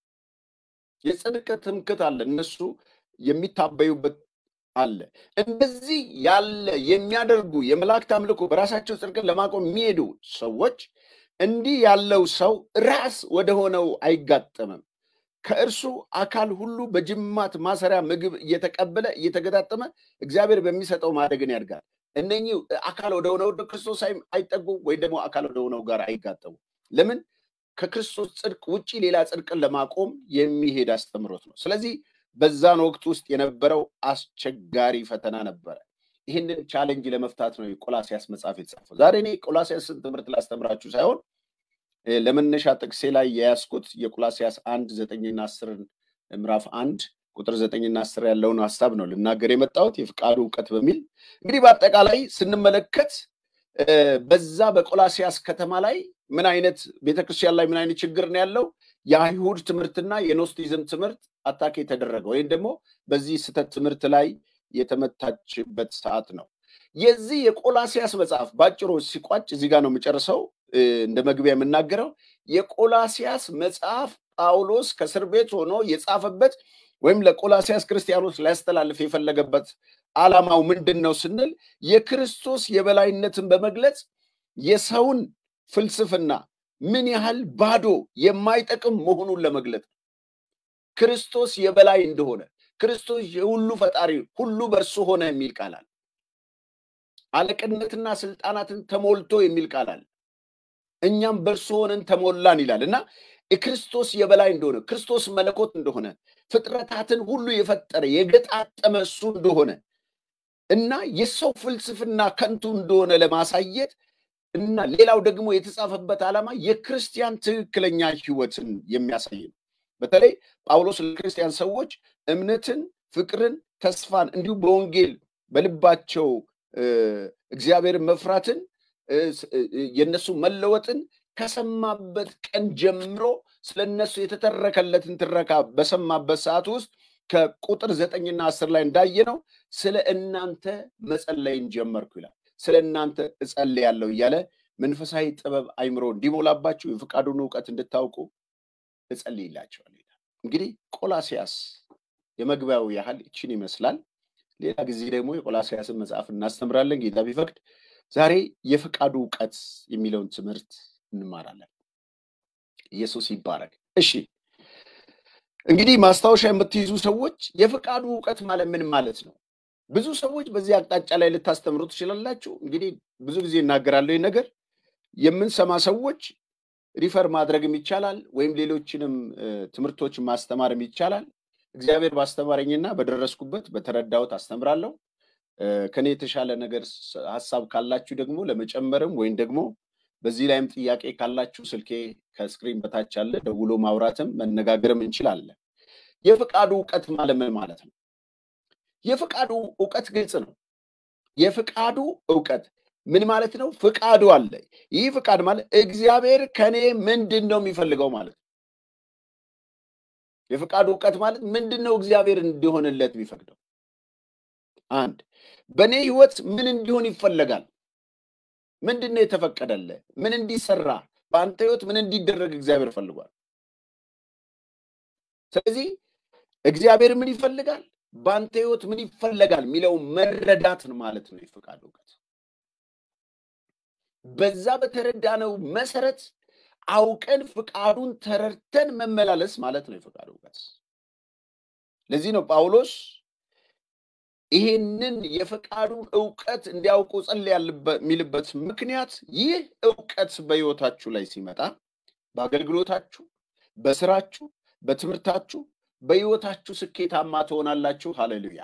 የጽድቅ ትምክት አለ እነሱ የሚታበዩበት አለ እንደዚህ ያለ የሚያደርጉ የመላእክት አምልኮ በራሳቸው ጽድቅን ለማቆም የሚሄዱ ሰዎች እንዲህ ያለው ሰው ራስ ወደ ሆነው አይጋጠምም ከእርሱ አካል ሁሉ በጅማት ማሰሪያ ምግብ እየተቀበለ እየተገጣጠመ እግዚአብሔር በሚሰጠው ማደግን ያድጋል እነኚህ አካል ወደ ሆነው ወደ ክርስቶስ አይጠጉ ወይ ደግሞ አካል ወደ ሆነው ጋር አይጋጠሙ ለምን ከክርስቶስ ጽድቅ ውጪ ሌላ ጽድቅን ለማቆም የሚሄድ አስተምሮት ነው ስለዚህ በዛን ወቅት ውስጥ የነበረው አስቸጋሪ ፈተና ነበር ይሄንን ቻሌንጅ ለመፍታት ነው የቆላሲያስ መጽሐፍ የተጻፈው ዛሬ እኔ ቆላሲያስን ትምህርት ላስተምራችሁ ሳይሆን ለመነሻ ጥቅሴ ላይ ያያስኩት የቆላሲያስ አንድ ዘጠኝ እና አስር ምዕራፍ አንድ ቁጥር ዘጠኝ እና አስር ያለውን ሐሳብ ነው ልናገር የመጣሁት የፍቃዱ ዕውቀት በሚል እንግዲህ በአጠቃላይ ስንመለከት በዛ በቆላሲያስ ከተማ ላይ ምን አይነት ቤተክርስቲያን ላይ ምን አይነት ችግር ነው ያለው የአይሁድ ትምህርትና የኖስቲዝም ትምህርት አታክ የተደረገው ወይ ደግሞ በዚህ ስተት ትምህርት ላይ የተመታችበት ሰዓት ነው የዚህ የቆላሲያስ መጽሐፍ ባጭሩ ሲቋጭ እዚህ ጋር ነው የምጨርሰው እንደ መግቢያ የምናገረው የቆላሲያስ መጽሐፍ ጳውሎስ ከእስር ቤት ሆኖ የጻፈበት ወይም ለቆላሲያስ ክርስቲያኖች ሊያስተላልፍ የፈለገበት ዓላማው ምንድነው ስንል የክርስቶስ የበላይነትን በመግለጽ የሰውን ፍልስፍና ምን ያህል ባዶ የማይጠቅም መሆኑን ለመግለጽ ክርስቶስ የበላይ እንደሆነ ክርስቶስ የሁሉ ፈጣሪ ሁሉ በእርሱ ሆነ የሚል ቃል አለ አለቅነትና ስልጣናትን ተሞልቶ የሚል ቃል አለ እኛም በእርሱ ሆነን ተሞላን ይላልና ክርስቶስ የበላይ እንደሆነ ክርስቶስ መለኮት እንደሆነ ፍጥረታትን ሁሉ የፈጠረ የገጣጠመ እሱ እንደሆነ እና የሰው ፍልስፍና ከንቱ እንደሆነ ለማሳየት እና ሌላው ደግሞ የተጻፈበት ዓላማ የክርስቲያን ትክክለኛ ህይወትን የሚያሳይ ነው በተለይ ጳውሎስ ለክርስቲያን ሰዎች እምነትን ፍቅርን ተስፋን እንዲሁ በወንጌል በልባቸው እግዚአብሔርን መፍራትን የነሱ መለወጥን ከሰማበት ቀን ጀምሮ ስለነሱ የተተረከለትን ትረካ በሰማበት ሰዓት ውስጥ ከቁጥር ዘጠኝ እና አስር ላይ እንዳየነው ስለ እናንተ መጸለይን ጀመርኩ ይላል ስለ እናንተ እጸልያለሁ እያለ መንፈሳዊ ጥበብ አይምሮ እንዲሞላባችሁ የፍቃዱን ዕውቀት እንድታውቁ እጸልይላችኋለሁ ይላል እንግዲህ ቆላሲያስ የመግቢያው ያህል እቺን ይመስላል ሌላ ጊዜ ደግሞ የቆላሲያስን መጽሐፍ እናስተምራለን ጌታ ቢፈቅድ ዛሬ የፍቃዱ ዕውቀት የሚለውን ትምህርት እንማራለን ኢየሱስ ይባረክ እሺ እንግዲህ ማስታወሻ የምትይዙ ሰዎች የፍቃዱ ዕውቀት ማለት ምን ማለት ነው ብዙ ሰዎች በዚህ አቅጣጫ ላይ ልታስተምሩ ትችላላችሁ እንግዲህ ብዙ ጊዜ እናገራለሁ ይሄን ነገር የምንሰማ ሰዎች ሪፈር ማድረግም ይቻላል ወይም ሌሎችንም ትምህርቶች ማስተማርም ይቻላል እግዚአብሔር ባስተማረኝና በደረስኩበት በተረዳሁት አስተምራለሁ ከኔ የተሻለ ነገር ሐሳብ ካላችሁ ደግሞ ለመጨመርም ወይም ደግሞ በዚህ ላይም ጥያቄ ካላችሁ ስልኬ ከስክሪን በታች አለ ደውሎ ማውራትም መነጋገርም እንችላለን። የፍቃዱ ዕውቀት ማለት ምን ማለት ነው? የፍቃዱ ዕውቀት ግልጽ ነው። የፍቃዱ ዕውቀት ምን ማለት ነው? ፍቃዱ አለ። ይህ ፍቃድ ማለት እግዚአብሔር ከኔ ምንድነው የሚፈልገው ማለት ነው። የፍቃዱ ዕውቀት ማለት ምንድነው እግዚአብሔር እንዲሆንለት የሚፈልገው? አንድ በኔ ህይወት ምን እንዲሆን ይፈልጋል? ምንድነው የተፈቀደለ? ምን እንዲሰራ በአንተ ህይወት ምን እንዲደረግ እግዚአብሔር ፈልጓል? ስለዚህ እግዚአብሔር ምን ይፈልጋል? በአንተ ህይወት ምን ይፈልጋል የሚለው መረዳት ማለት ነው የፍቃዱ ዕውቀት። በዛ በተረዳነው መሰረት አውቀን ፍቃዱን ተረድተን መመላለስ ማለት ነው የፍቃዱ ዕውቀት። ለዚህ ነው ጳውሎስ ይሄንን የፍቃዱን ዕውቀት እንዲያውቁ ጸልያለሁ የሚልበት ምክንያት ይህ ዕውቀት በህይወታችሁ ላይ ሲመጣ በአገልግሎታችሁ፣ በስራችሁ፣ በትምህርታችሁ፣ በህይወታችሁ ስኬታማ ትሆናላችሁ። ሃሌሉያ።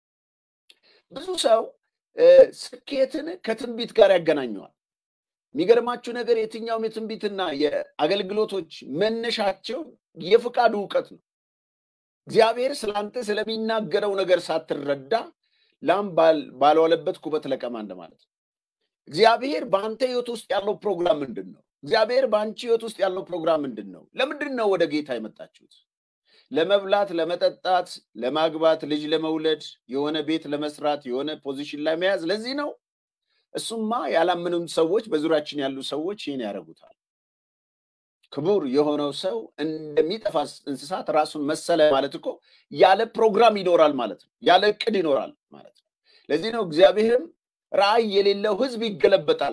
ብዙ ሰው ስኬትን ከትንቢት ጋር ያገናኘዋል። የሚገርማችሁ ነገር የትኛውም የትንቢትና የአገልግሎቶች መነሻቸው የፍቃዱ ዕውቀት ነው። እግዚአብሔር ስላንተ ስለሚናገረው ነገር ሳትረዳ ላም ባልዋለበት ኩበት ለቀማ እንደማለት ነው። እግዚአብሔር በአንተ ህይወት ውስጥ ያለው ፕሮግራም ምንድነው? እግዚአብሔር በአንቺ ህይወት ውስጥ ያለው ፕሮግራም ምንድነው? ለምንድነው ወደ ጌታ የመጣችሁት? ለመብላት፣ ለመጠጣት፣ ለማግባት፣ ልጅ ለመውለድ፣ የሆነ ቤት ለመስራት፣ የሆነ ፖዚሽን ላይ መያዝ ለዚህ ነው? እሱማ ያላመኑም ሰዎች በዙሪያችን ያሉ ሰዎች ይሄን ያደርጉታል። ክቡር የሆነው ሰው እንደሚጠፋ እንስሳት ራሱን መሰለ ማለት እኮ ያለ ፕሮግራም ይኖራል ማለት ነው። ያለ እቅድ ይኖራል ማለት ነው። ለዚህ ነው እግዚአብሔርም ራእይ የሌለው ህዝብ ይገለበጣል፣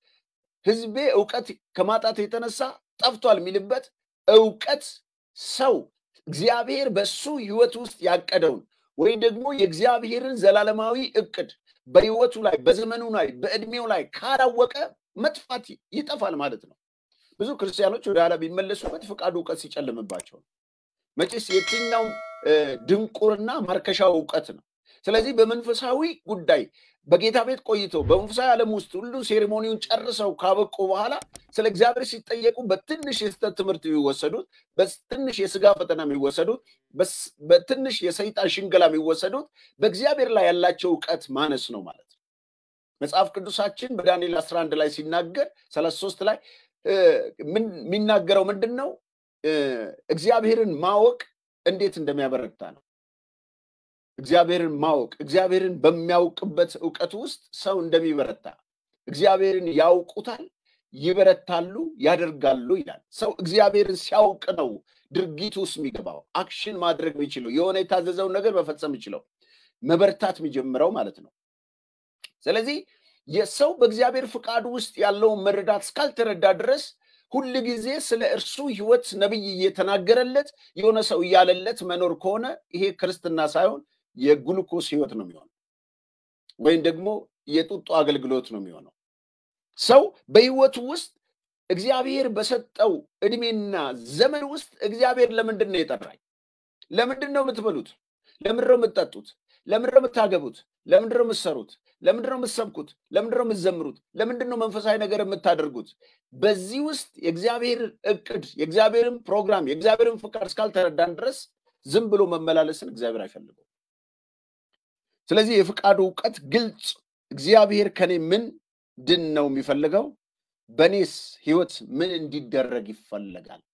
ህዝቤ ዕውቀት ከማጣት የተነሳ ጠፍቷል የሚልበት ዕውቀት ሰው እግዚአብሔር በሱ ህይወት ውስጥ ያቀደውን ወይ ደግሞ የእግዚአብሔርን ዘላለማዊ እቅድ በህይወቱ ላይ በዘመኑ ላይ በእድሜው ላይ ካላወቀ መጥፋት ይጠፋል ማለት ነው። ብዙ ክርስቲያኖች ወደ ኋላ ቢመለሱበት ፍቃዱ ዕውቀት ሲጨልምባቸው መቼስ የትኛው ድንቁርና ማርከሻው ዕውቀት ነው። ስለዚህ በመንፈሳዊ ጉዳይ በጌታ ቤት ቆይተው በመንፈሳዊ ዓለም ውስጥ ሁሉ ሴሬሞኒውን ጨርሰው ካበቁ በኋላ ስለ እግዚአብሔር ሲጠየቁ በትንሽ የስተት ትምህርት የሚወሰዱት፣ በትንሽ የስጋ ፈተና የሚወሰዱት፣ በትንሽ የሰይጣን ሽንገላ የሚወሰዱት በእግዚአብሔር ላይ ያላቸው ዕውቀት ማነስ ነው ማለት ነው። መጽሐፍ ቅዱሳችን በዳንኤል አስራ አንድ ላይ ሲናገር ሰላሳ ሶስት ላይ ምን የሚናገረው ምንድነው? እግዚአብሔርን ማወቅ እንዴት እንደሚያበረታ ነው። እግዚአብሔርን ማወቅ እግዚአብሔርን በሚያውቅበት ዕውቀት ውስጥ ሰው እንደሚበረታ እግዚአብሔርን ያውቁታል፣ ይበረታሉ፣ ያደርጋሉ ይላል። ሰው እግዚአብሔርን ሲያውቅ ነው ድርጊት ውስጥ የሚገባው፣ አክሽን ማድረግ የሚችለው፣ የሆነ የታዘዘውን ነገር መፈጸም የሚችለው፣ መበርታት የሚጀምረው ማለት ነው። ስለዚህ የሰው በእግዚአብሔር ፍቃዱ ውስጥ ያለውን መረዳት እስካልተረዳ ድረስ ሁሉ ጊዜ ስለ እርሱ ህይወት ነብይ እየተናገረለት የሆነ ሰው እያለለት መኖር ከሆነ ይሄ ክርስትና ሳይሆን የግሉኮስ ህይወት ነው የሚሆነው፣ ወይም ደግሞ የጡጦ አገልግሎት ነው የሚሆነው። ሰው በህይወቱ ውስጥ እግዚአብሔር በሰጠው እድሜና ዘመን ውስጥ እግዚአብሔር ለምንድን ነው የጠራኝ? ለምንድን ነው የምትበሉት? ለምንድን ነው የምትጠጡት? ለምንድን ነው የምታገቡት? ለምንድን ነው የምትሰሩት? ለምንድን ነው የምትሰብኩት? ለምንድን ነው የምትዘምሩት? ለምንድን ነው መንፈሳዊ ነገር የምታደርጉት? በዚህ ውስጥ የእግዚአብሔር እቅድ፣ የእግዚአብሔርን ፕሮግራም፣ የእግዚአብሔርን ፍቃድ እስካልተረዳን ድረስ ዝም ብሎ መመላለስን እግዚአብሔር አይፈልገው። ስለዚህ የፍቃዱ ዕውቀት ግልጽ፣ እግዚአብሔር ከኔ ምንድን ነው የሚፈልገው? በኔስ ህይወት ምን እንዲደረግ ይፈልጋል?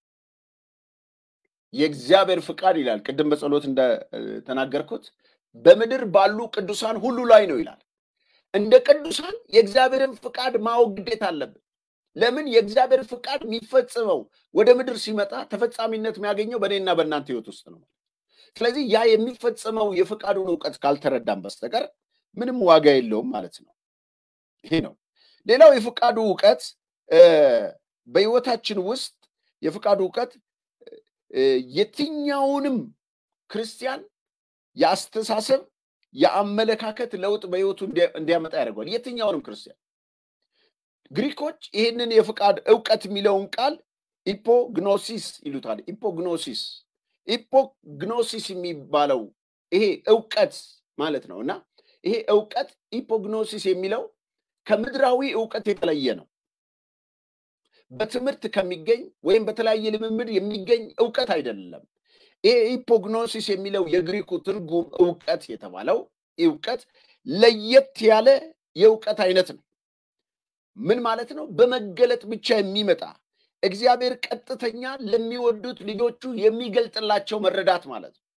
የእግዚአብሔር ፍቃድ ይላል ቅድም በጸሎት እንደተናገርኩት በምድር ባሉ ቅዱሳን ሁሉ ላይ ነው ይላል። እንደ ቅዱሳን የእግዚአብሔርን ፍቃድ ማወቅ ግዴታ አለብን። ለምን? የእግዚአብሔር ፍቃድ የሚፈጽመው ወደ ምድር ሲመጣ ተፈጻሚነት የሚያገኘው በእኔና በእናንተ ህይወት ውስጥ ነው። ስለዚህ ያ የሚፈጽመው የፍቃዱን ዕውቀት ካልተረዳን በስተቀር ምንም ዋጋ የለውም ማለት ነው። ይሄ ነው። ሌላው የፍቃዱ ዕውቀት በህይወታችን ውስጥ የፍቃዱ ዕውቀት የትኛውንም ክርስቲያን የአስተሳሰብ የአመለካከት ለውጥ በህይወቱ እንዲያመጣ ያደርጋል። የትኛውንም ክርስቲያን ግሪኮች ይሄንን የፍቃድ ዕውቀት የሚለውን ቃል ኢፖግኖሲስ ይሉታል። ኢፖግኖሲስ ኢፖግኖሲስ የሚባለው ይሄ ዕውቀት ማለት ነውና ይሄ እውቀት ኢፖግኖሲስ የሚለው ከምድራዊ እውቀት የተለየ ነው። በትምህርት ከሚገኝ ወይም በተለያየ ልምምድ የሚገኝ እውቀት አይደለም። ይሄ ኢፖግኖሲስ የሚለው የግሪኩ ትርጉም እውቀት የተባለው እውቀት ለየት ያለ የእውቀት አይነት ነው። ምን ማለት ነው? በመገለጥ ብቻ የሚመጣ እግዚአብሔር ቀጥተኛ ለሚወዱት ልጆቹ የሚገልጥላቸው መረዳት ማለት ነው።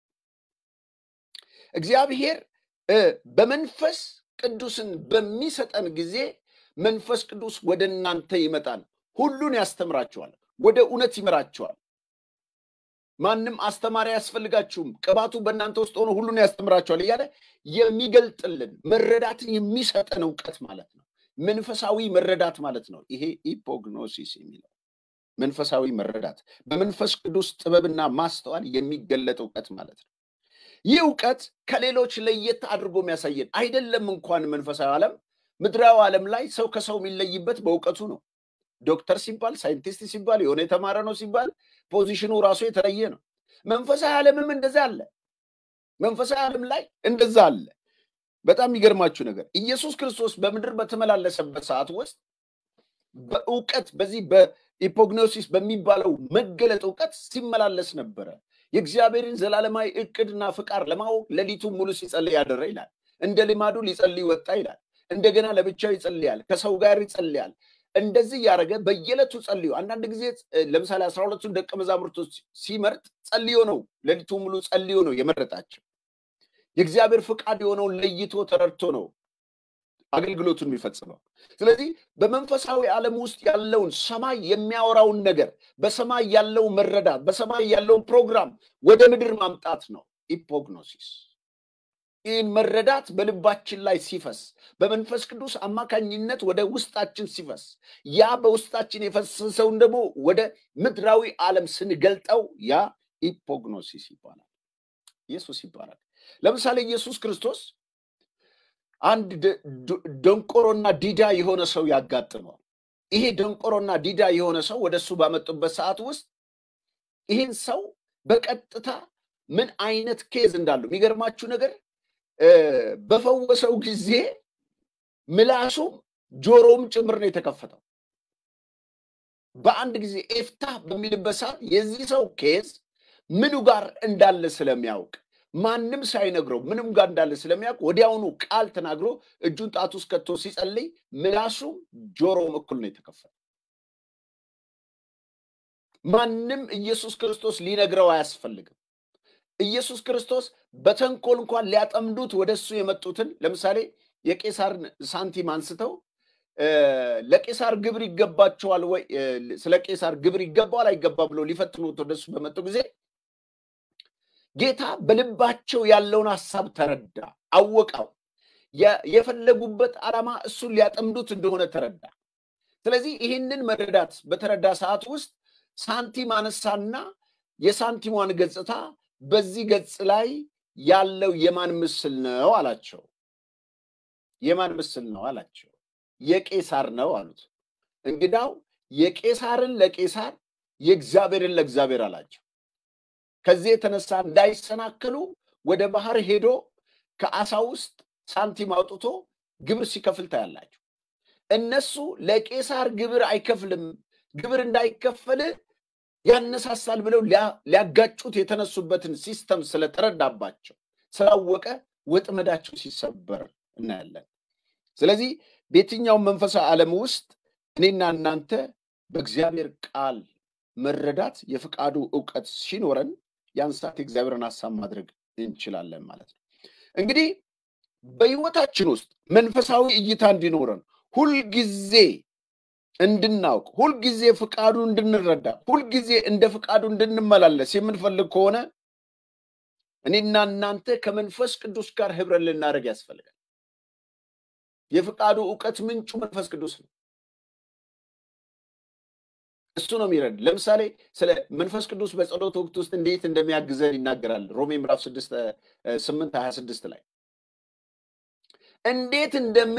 እግዚአብሔር በመንፈስ ቅዱስን በሚሰጠን ጊዜ መንፈስ ቅዱስ ወደ እናንተ ይመጣል፣ ሁሉን ያስተምራችኋል፣ ወደ እውነት ይመራችኋል። ማንም አስተማሪ ያስፈልጋችሁም፣ ቅባቱ በእናንተ ውስጥ ሆኖ ሁሉን ያስተምራችኋል እያለ የሚገልጥልን መረዳትን የሚሰጠን እውቀት ማለት ነው። መንፈሳዊ መረዳት ማለት ነው። ይሄ ኢፖግኖሲስ የሚለው መንፈሳዊ መረዳት በመንፈስ ቅዱስ ጥበብና ማስተዋል የሚገለጥ እውቀት ማለት ነው። ይህ እውቀት ከሌሎች ለየት አድርጎ የሚያሳየን አይደለም። እንኳን መንፈሳዊ ዓለም ምድራዊ ዓለም ላይ ሰው ከሰው የሚለይበት በእውቀቱ ነው። ዶክተር ሲባል ሳይንቲስት ሲባል የሆነ የተማረ ነው ሲባል ፖዚሽኑ ራሱ የተለየ ነው። መንፈሳዊ ዓለምም እንደዛ አለ። መንፈሳዊ ዓለም ላይ እንደዛ አለ። በጣም የሚገርማችሁ ነገር ኢየሱስ ክርስቶስ በምድር በተመላለሰበት ሰዓት ውስጥ በእውቀት በዚህ በኢፖግኖሲስ በሚባለው መገለጥ እውቀት ሲመላለስ ነበረ። የእግዚአብሔርን ዘላለማዊ እቅድና ፍቃድ ለማወቅ ሌሊቱን ሙሉ ሲጸልይ ያደረ ይላል። እንደ ልማዱ ሊጸልይ ወጣ ይላል። እንደገና ለብቻው ይጸልያል፣ ከሰው ጋር ይጸልያል። እንደዚህ ያረገ በየለቱ ጸልዮ አንዳንድ ጊዜ ለምሳሌ አስራ ሁለቱን ደቀ መዛሙርቶች ሲመርጥ ጸልዮ ነው፣ ሌሊቱን ሙሉ ጸልዮ ነው የመረጣቸው። የእግዚአብሔር ፍቃድ የሆነውን ለይቶ ተረድቶ ነው አገልግሎቱን የሚፈጽመው። ስለዚህ በመንፈሳዊ ዓለም ውስጥ ያለውን ሰማይ የሚያወራውን ነገር በሰማይ ያለው መረዳት በሰማይ ያለውን ፕሮግራም ወደ ምድር ማምጣት ነው ኢፖግኖሲስ። ይህን መረዳት በልባችን ላይ ሲፈስ በመንፈስ ቅዱስ አማካኝነት ወደ ውስጣችን ሲፈስ ያ በውስጣችን የፈሰሰውን ደግሞ ወደ ምድራዊ ዓለም ስንገልጠው ያ ኢፖግኖሲስ ይባላል። ኢየሱስ ይባላል። ለምሳሌ ኢየሱስ ክርስቶስ አንድ ደንቆሮና ዲዳ የሆነ ሰው ያጋጥመው። ይሄ ደንቆሮና ዲዳ የሆነ ሰው ወደሱ ባመጡበት ሰዓት ውስጥ ይህን ሰው በቀጥታ ምን አይነት ኬዝ እንዳለው የሚገርማችሁ ነገር በፈወሰው ጊዜ ምላሱም ጆሮም ጭምር ነው የተከፈተው። በአንድ ጊዜ ኤፍታ በሚልበት ሰዓት የዚህ ሰው ኬዝ ምኑ ጋር እንዳለ ስለሚያውቅ ማንም ሳይነግረው ምንም ጋር እንዳለ ስለሚያውቅ ወዲያውኑ ቃል ተናግሮ እጁን ጣቱ ውስጥ ከቶ ሲጸልይ ምላሱም ጆሮም እኩል ነው የተከፈተው። ማንም ኢየሱስ ክርስቶስ ሊነግረው አያስፈልግም። ኢየሱስ ክርስቶስ በተንኮል እንኳን ሊያጠምዱት ወደሱ የመጡትን ለምሳሌ የቄሳር ሳንቲም አንስተው ለቄሳር ግብር ይገባቸዋል ወይ ስለ ቄሳር ግብር ይገባዋል አይገባም ብሎ ሊፈትኑት ወደሱ በመጡ ጊዜ ጌታ በልባቸው ያለውን ሐሳብ ተረዳ፣ አወቀው። የፈለጉበት ዓላማ እሱን ሊያጠምዱት እንደሆነ ተረዳ። ስለዚህ ይህንን መረዳት በተረዳ ሰዓት ውስጥ ሳንቲም አነሳና የሳንቲሟን ገጽታ በዚህ ገጽ ላይ ያለው የማን ምስል ነው አላቸው። የማን ምስል ነው አላቸው። የቄሳር ነው አሉት። እንግዳው የቄሳርን ለቄሳር የእግዚአብሔርን ለእግዚአብሔር አላቸው። ከዚህ የተነሳ እንዳይሰናከሉ ወደ ባህር ሄዶ ከአሳ ውስጥ ሳንቲም አውጥቶ ግብር ሲከፍል ታያላችሁ። እነሱ ለቄሳር ግብር አይከፍልም፣ ግብር እንዳይከፈል ያነሳሳል ብለው ሊያጋጩት የተነሱበትን ሲስተም ስለተረዳባቸው ስላወቀ ወጥመዳቸው ሲሰበር እናያለን። ስለዚህ በየትኛው መንፈሳዊ ዓለም ውስጥ እኔና እናንተ በእግዚአብሔር ቃል መረዳት የፍቃዱ ዕውቀት ሲኖረን ያንሳት እግዚአብሔርን ሐሳብ ማድረግ እንችላለን ማለት ነው። እንግዲህ በህይወታችን ውስጥ መንፈሳዊ እይታ እንዲኖረን ሁል ጊዜ እንድናውቅ ሁል ጊዜ ፍቃዱ እንድንረዳ ሁል ጊዜ እንደ ፍቃዱ እንድንመላለስ የምንፈልግ ከሆነ እኔና እናንተ ከመንፈስ ቅዱስ ጋር ህብረት ልናደርግ ያስፈልጋል። የፍቃዱ ዕውቀት ምንጩ መንፈስ ቅዱስ ነው። እሱ ነው የሚረድ። ለምሳሌ ስለ መንፈስ ቅዱስ በጸሎት ወቅት ውስጥ እንዴት እንደሚያግዘን ይናገራል። ሮሜ ምዕራፍ ስምንት ሀያ ስድስት ላይ እንዴት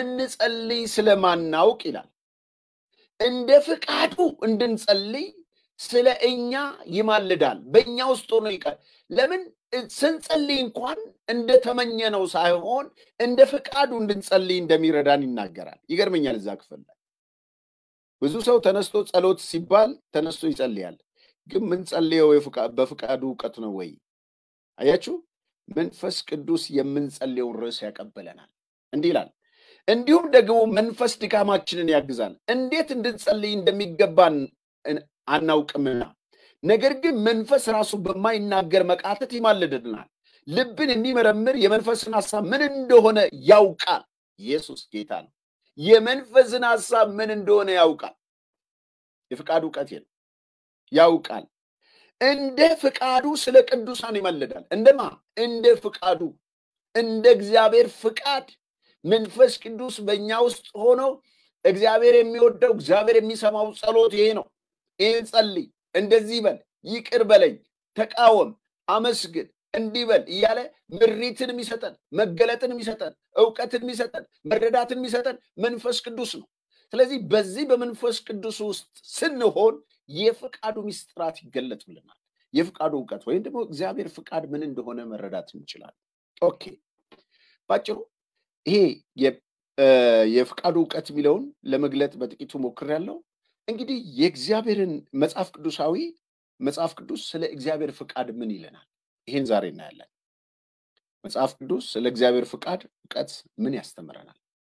እንደምንጸልይ ስለማናውቅ ይላል እንደ ፍቃዱ እንድንጸልይ ስለ እኛ ይማልዳል በእኛ ውስጥ ሆኖ ይቀር ለምን ስንጸልይ እንኳን እንደ ተመኘነው ሳይሆን እንደ ፍቃዱ እንድንጸልይ እንደሚረዳን ይናገራል ይገርመኛል እዛ ክፍል ላይ ብዙ ሰው ተነስቶ ጸሎት ሲባል ተነስቶ ይጸልያል ግን ምን ጸልየው በፍቃዱ እውቀት ነው ወይ አያችሁ መንፈስ ቅዱስ የምንጸልየው ርዕስ ያቀበለናል እንዲህ ይላል እንዲሁም ደግሞ መንፈስ ድካማችንን ያግዛል እንዴት እንድንጸልይ እንደሚገባን አናውቅምና ነገር ግን መንፈስ ራሱ በማይናገር መቃተት ይማልድልናል ልብን የሚመረምር የመንፈስን ሐሳብ ምን እንደሆነ ያውቃል ኢየሱስ ጌታ ነው የመንፈስን ሐሳብ ምን እንደሆነ ያውቃል የፍቃዱ እውቀት ነው ያውቃል እንደ ፍቃዱ ስለ ቅዱሳን ይማልዳል እንደማ እንደ ፍቃዱ እንደ እግዚአብሔር ፍቃድ መንፈስ ቅዱስ በእኛ ውስጥ ሆኖ እግዚአብሔር የሚወደው እግዚአብሔር የሚሰማው ጸሎት ይሄ ነው ይሄን ጸልይ እንደዚህ በል ይቅር በለኝ ተቃወም አመስግን እንዲበል ይያለ ምሪትን የሚሰጠን መገለጥን የሚሰጠን ዕውቀትን የሚሰጠን መረዳትን የሚሰጠን መንፈስ ቅዱስ ነው ስለዚህ በዚህ በመንፈስ ቅዱስ ውስጥ ስንሆን የፍቃዱ ምስጢራት ይገለጡልናል የፍቃዱ ዕውቀት ወይም ደግሞ እግዚአብሔር ፍቃድ ምን እንደሆነ መረዳት እንችላለን ኦኬ ባጭሩ ይሄ የፍቃዱ ዕውቀት የሚለውን ለመግለጥ በጥቂቱ ሞክሬያለሁ እንግዲህ የእግዚአብሔርን መጽሐፍ ቅዱሳዊ መጽሐፍ ቅዱስ ስለ እግዚአብሔር ፍቃድ ምን ይለናል ይሄን ዛሬ እናያለን መጽሐፍ ቅዱስ ስለ እግዚአብሔር ፍቃድ ዕውቀት ምን ያስተምረናል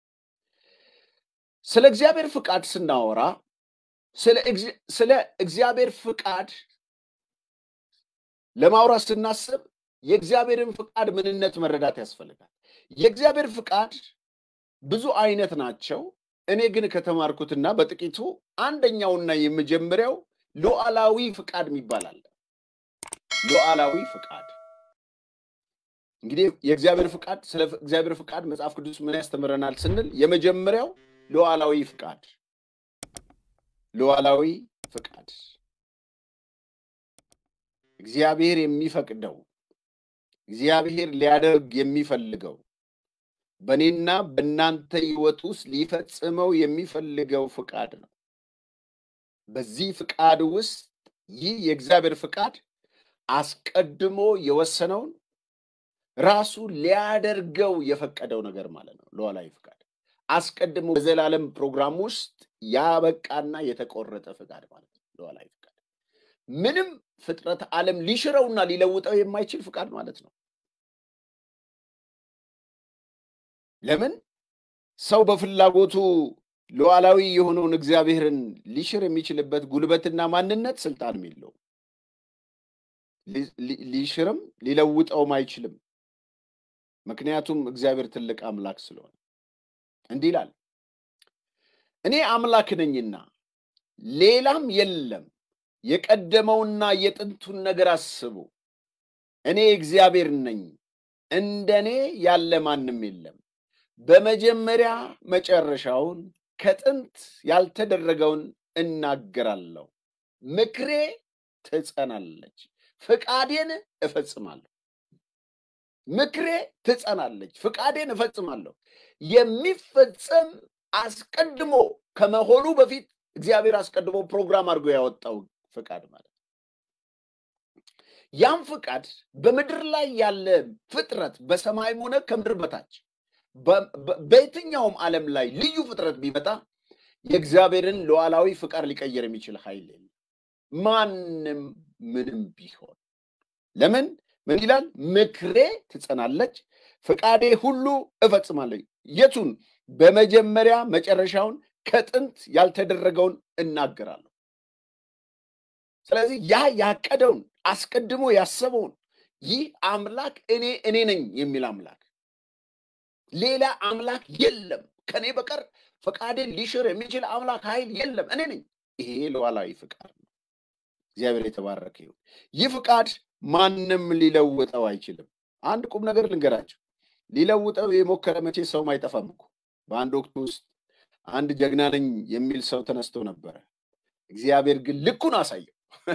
ስለ እግዚአብሔር ፍቃድ ስናወራ ስለ ስለ እግዚአብሔር ፍቃድ ለማውራት ስናስብ የእግዚአብሔርን ፍቃድ ምንነት መረዳት ያስፈልጋል የእግዚአብሔር ፍቃድ ብዙ አይነት ናቸው እኔ ግን ከተማርኩትና በጥቂቱ አንደኛውና የመጀመሪያው ሉዓላዊ ፍቃድ ይባላል ሉዓላዊ ፍቃድ እንግዲህ የእግዚአብሔር ፍቃድ ስለ እግዚአብሔር ፍቃድ መጽሐፍ ቅዱስ ምን ያስተምረናል ስንል የመጀመሪያው ሉዓላዊ ፍቃድ ሉዓላዊ ፍቃድ እግዚአብሔር የሚፈቅደው እግዚአብሔር ሊያደርግ የሚፈልገው በእኔና በእናንተ ሕይወት ውስጥ ሊፈጽመው የሚፈልገው ፍቃድ ነው በዚህ ፍቃድ ውስጥ ይህ የእግዚአብሔር ፍቃድ አስቀድሞ የወሰነውን ራሱ ሊያደርገው የፈቀደው ነገር ማለት ነው ሉዓላዊ ፍቃድ አስቀድሞ በዘላለም ፕሮግራም ውስጥ ያበቃና የተቆረጠ ፍቃድ ማለት ነው ሉዓላዊ ፍቃድ ምንም ፍጥረት ዓለም ሊሽረውና ሊለውጠው የማይችል ፍቃድ ማለት ነው ለምን ሰው በፍላጎቱ ሉዓላዊ የሆነውን እግዚአብሔርን ሊሽር የሚችልበት ጉልበትና ማንነት ስልጣን የሚለው ሊሽርም ሊለውጠውም አይችልም ምክንያቱም እግዚአብሔር ትልቅ አምላክ ስለሆነ እንዲህ ይላል እኔ አምላክ ነኝና ሌላም የለም የቀደመውና የጥንቱን ነገር አስቡ እኔ እግዚአብሔር ነኝ እንደኔ ያለ ማንም የለም በመጀመሪያ መጨረሻውን ከጥንት ያልተደረገውን እናገራለሁ ምክሬ ትጸናለች ፍቃዴን እፈጽማለሁ ምክሬ ትጸናለች ፍቃዴን እፈጽማለሁ የሚፈጸም አስቀድሞ ከመሆኑ በፊት እግዚአብሔር አስቀድሞ ፕሮግራም አድርጎ ያወጣው ፍቃድ ማለት ያም ፍቃድ በመድር ላይ ያለ ፍጥረት በሰማይም ሆነ ከምድር በታች በየትኛውም ዓለም ላይ ልዩ ፍጥረት ቢመጣ የእግዚአብሔርን ሉዓላዊ ፍቃድ ሊቀየር የሚችል ኃይል የለም ማንም ምንም ቢሆን ለምን ምን ይላል ምክሬ ትጸናለች ፍቃዴ ሁሉ እፈጽማለሁ የቱን በመጀመሪያ መጨረሻውን ከጥንት ያልተደረገውን እናገራለሁ ስለዚህ ያ ያቀደውን አስቀድሞ ያሰበውን ይህ አምላክ እኔ እኔ ነኝ የሚል አምላክ ሌላ አምላክ የለም ከኔ በቀር ፍቃዴን ሊሽር የሚችል አምላክ ኃይል የለም እኔ ነኝ ይሄ ሉዓላዊ ፍቃድ ነው እግዚአብሔር የተባረከ ይሁን ይህ ፍቃድ ማንም ሊለውጠው አይችልም አንድ ቁም ነገር ልንገራችሁ ሊለውጠው የሞከረ መቼ ሰው ማይጠፋም እኮ በአንድ ወቅት ውስጥ አንድ ጀግና ነኝ የሚል ሰው ተነስቶ ነበር እግዚአብሔር ግን ልኩን አሳየው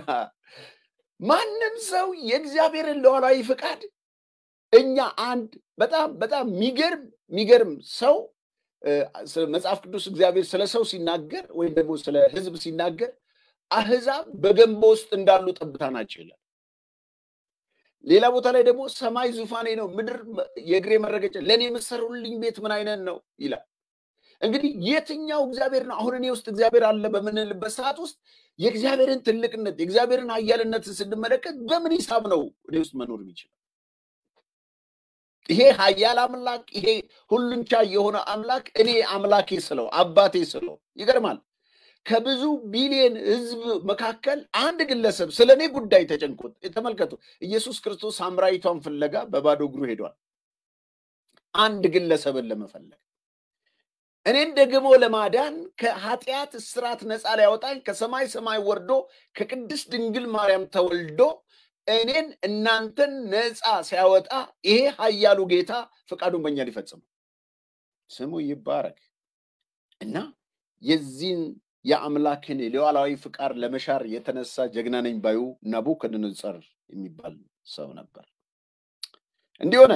ማንም ሰው የእግዚአብሔርን ሉዓላዊ ፍቃድ እኛ አንድ በጣም በጣም ሚገርም ሚገርም ሰው መጽሐፍ ቅዱስ እግዚአብሔር ስለ ሰው ሲናገር ወይ ደግሞ ስለ ህዝብ ሲናገር አህዛብ በገንቦ ውስጥ እንዳሉ ጠብታ ናቸው ይላል። ሌላ ቦታ ላይ ደግሞ ሰማይ ዙፋኔ ነው ምድር የእግሬ መረገጫ ለኔ መሰሩልኝ ቤት ምን አይነት ነው ይላል። እንግዲህ የትኛው እግዚአብሔር ነው? አሁን እኔ ውስጥ እግዚአብሔር አለ በምንልበት ሰዓት ውስጥ የእግዚአብሔርን ትልቅነት የእግዚአብሔርን ኃያልነት ስንመለከት በምን ሂሳብ ነው እኔ ውስጥ መኖር የሚችለው? ይሄ ኃያል አምላክ ይሄ ሁሉን ቻይ የሆነ አምላክ እኔ አምላኬ ስለው አባቴ ስለው ይገርማል። ከብዙ ቢሊየን ህዝብ መካከል አንድ ግለሰብ ስለኔ ጉዳይ ተጨንቆ ተመልከቱ። ኢየሱስ ክርስቶስ ሳምራዊቷን ፍለጋ በባዶ እግሩ ሄዷል። አንድ ግለሰብን ለመፈለግ እኔን ደግሞ ለማዳን ከኃጢአት እስራት ነፃ ሊያወጣኝ ከሰማይ ሰማይ ወርዶ ከቅድስት ድንግል ማርያም ተወልዶ እኔን እናንተን ነፃ ሲያወጣ ይሄ ኃያሉ ጌታ ፈቃዱን በእኛ ሊፈጽም ስሙ ይባረክ። እና የዚህን የአምላክን ሉዓላዊ ፍቃድ ለመሻር የተነሳ ጀግና ነኝ ባዩ ናቡከደነፆር የሚባል ሰው ነበር። እንዲሆነ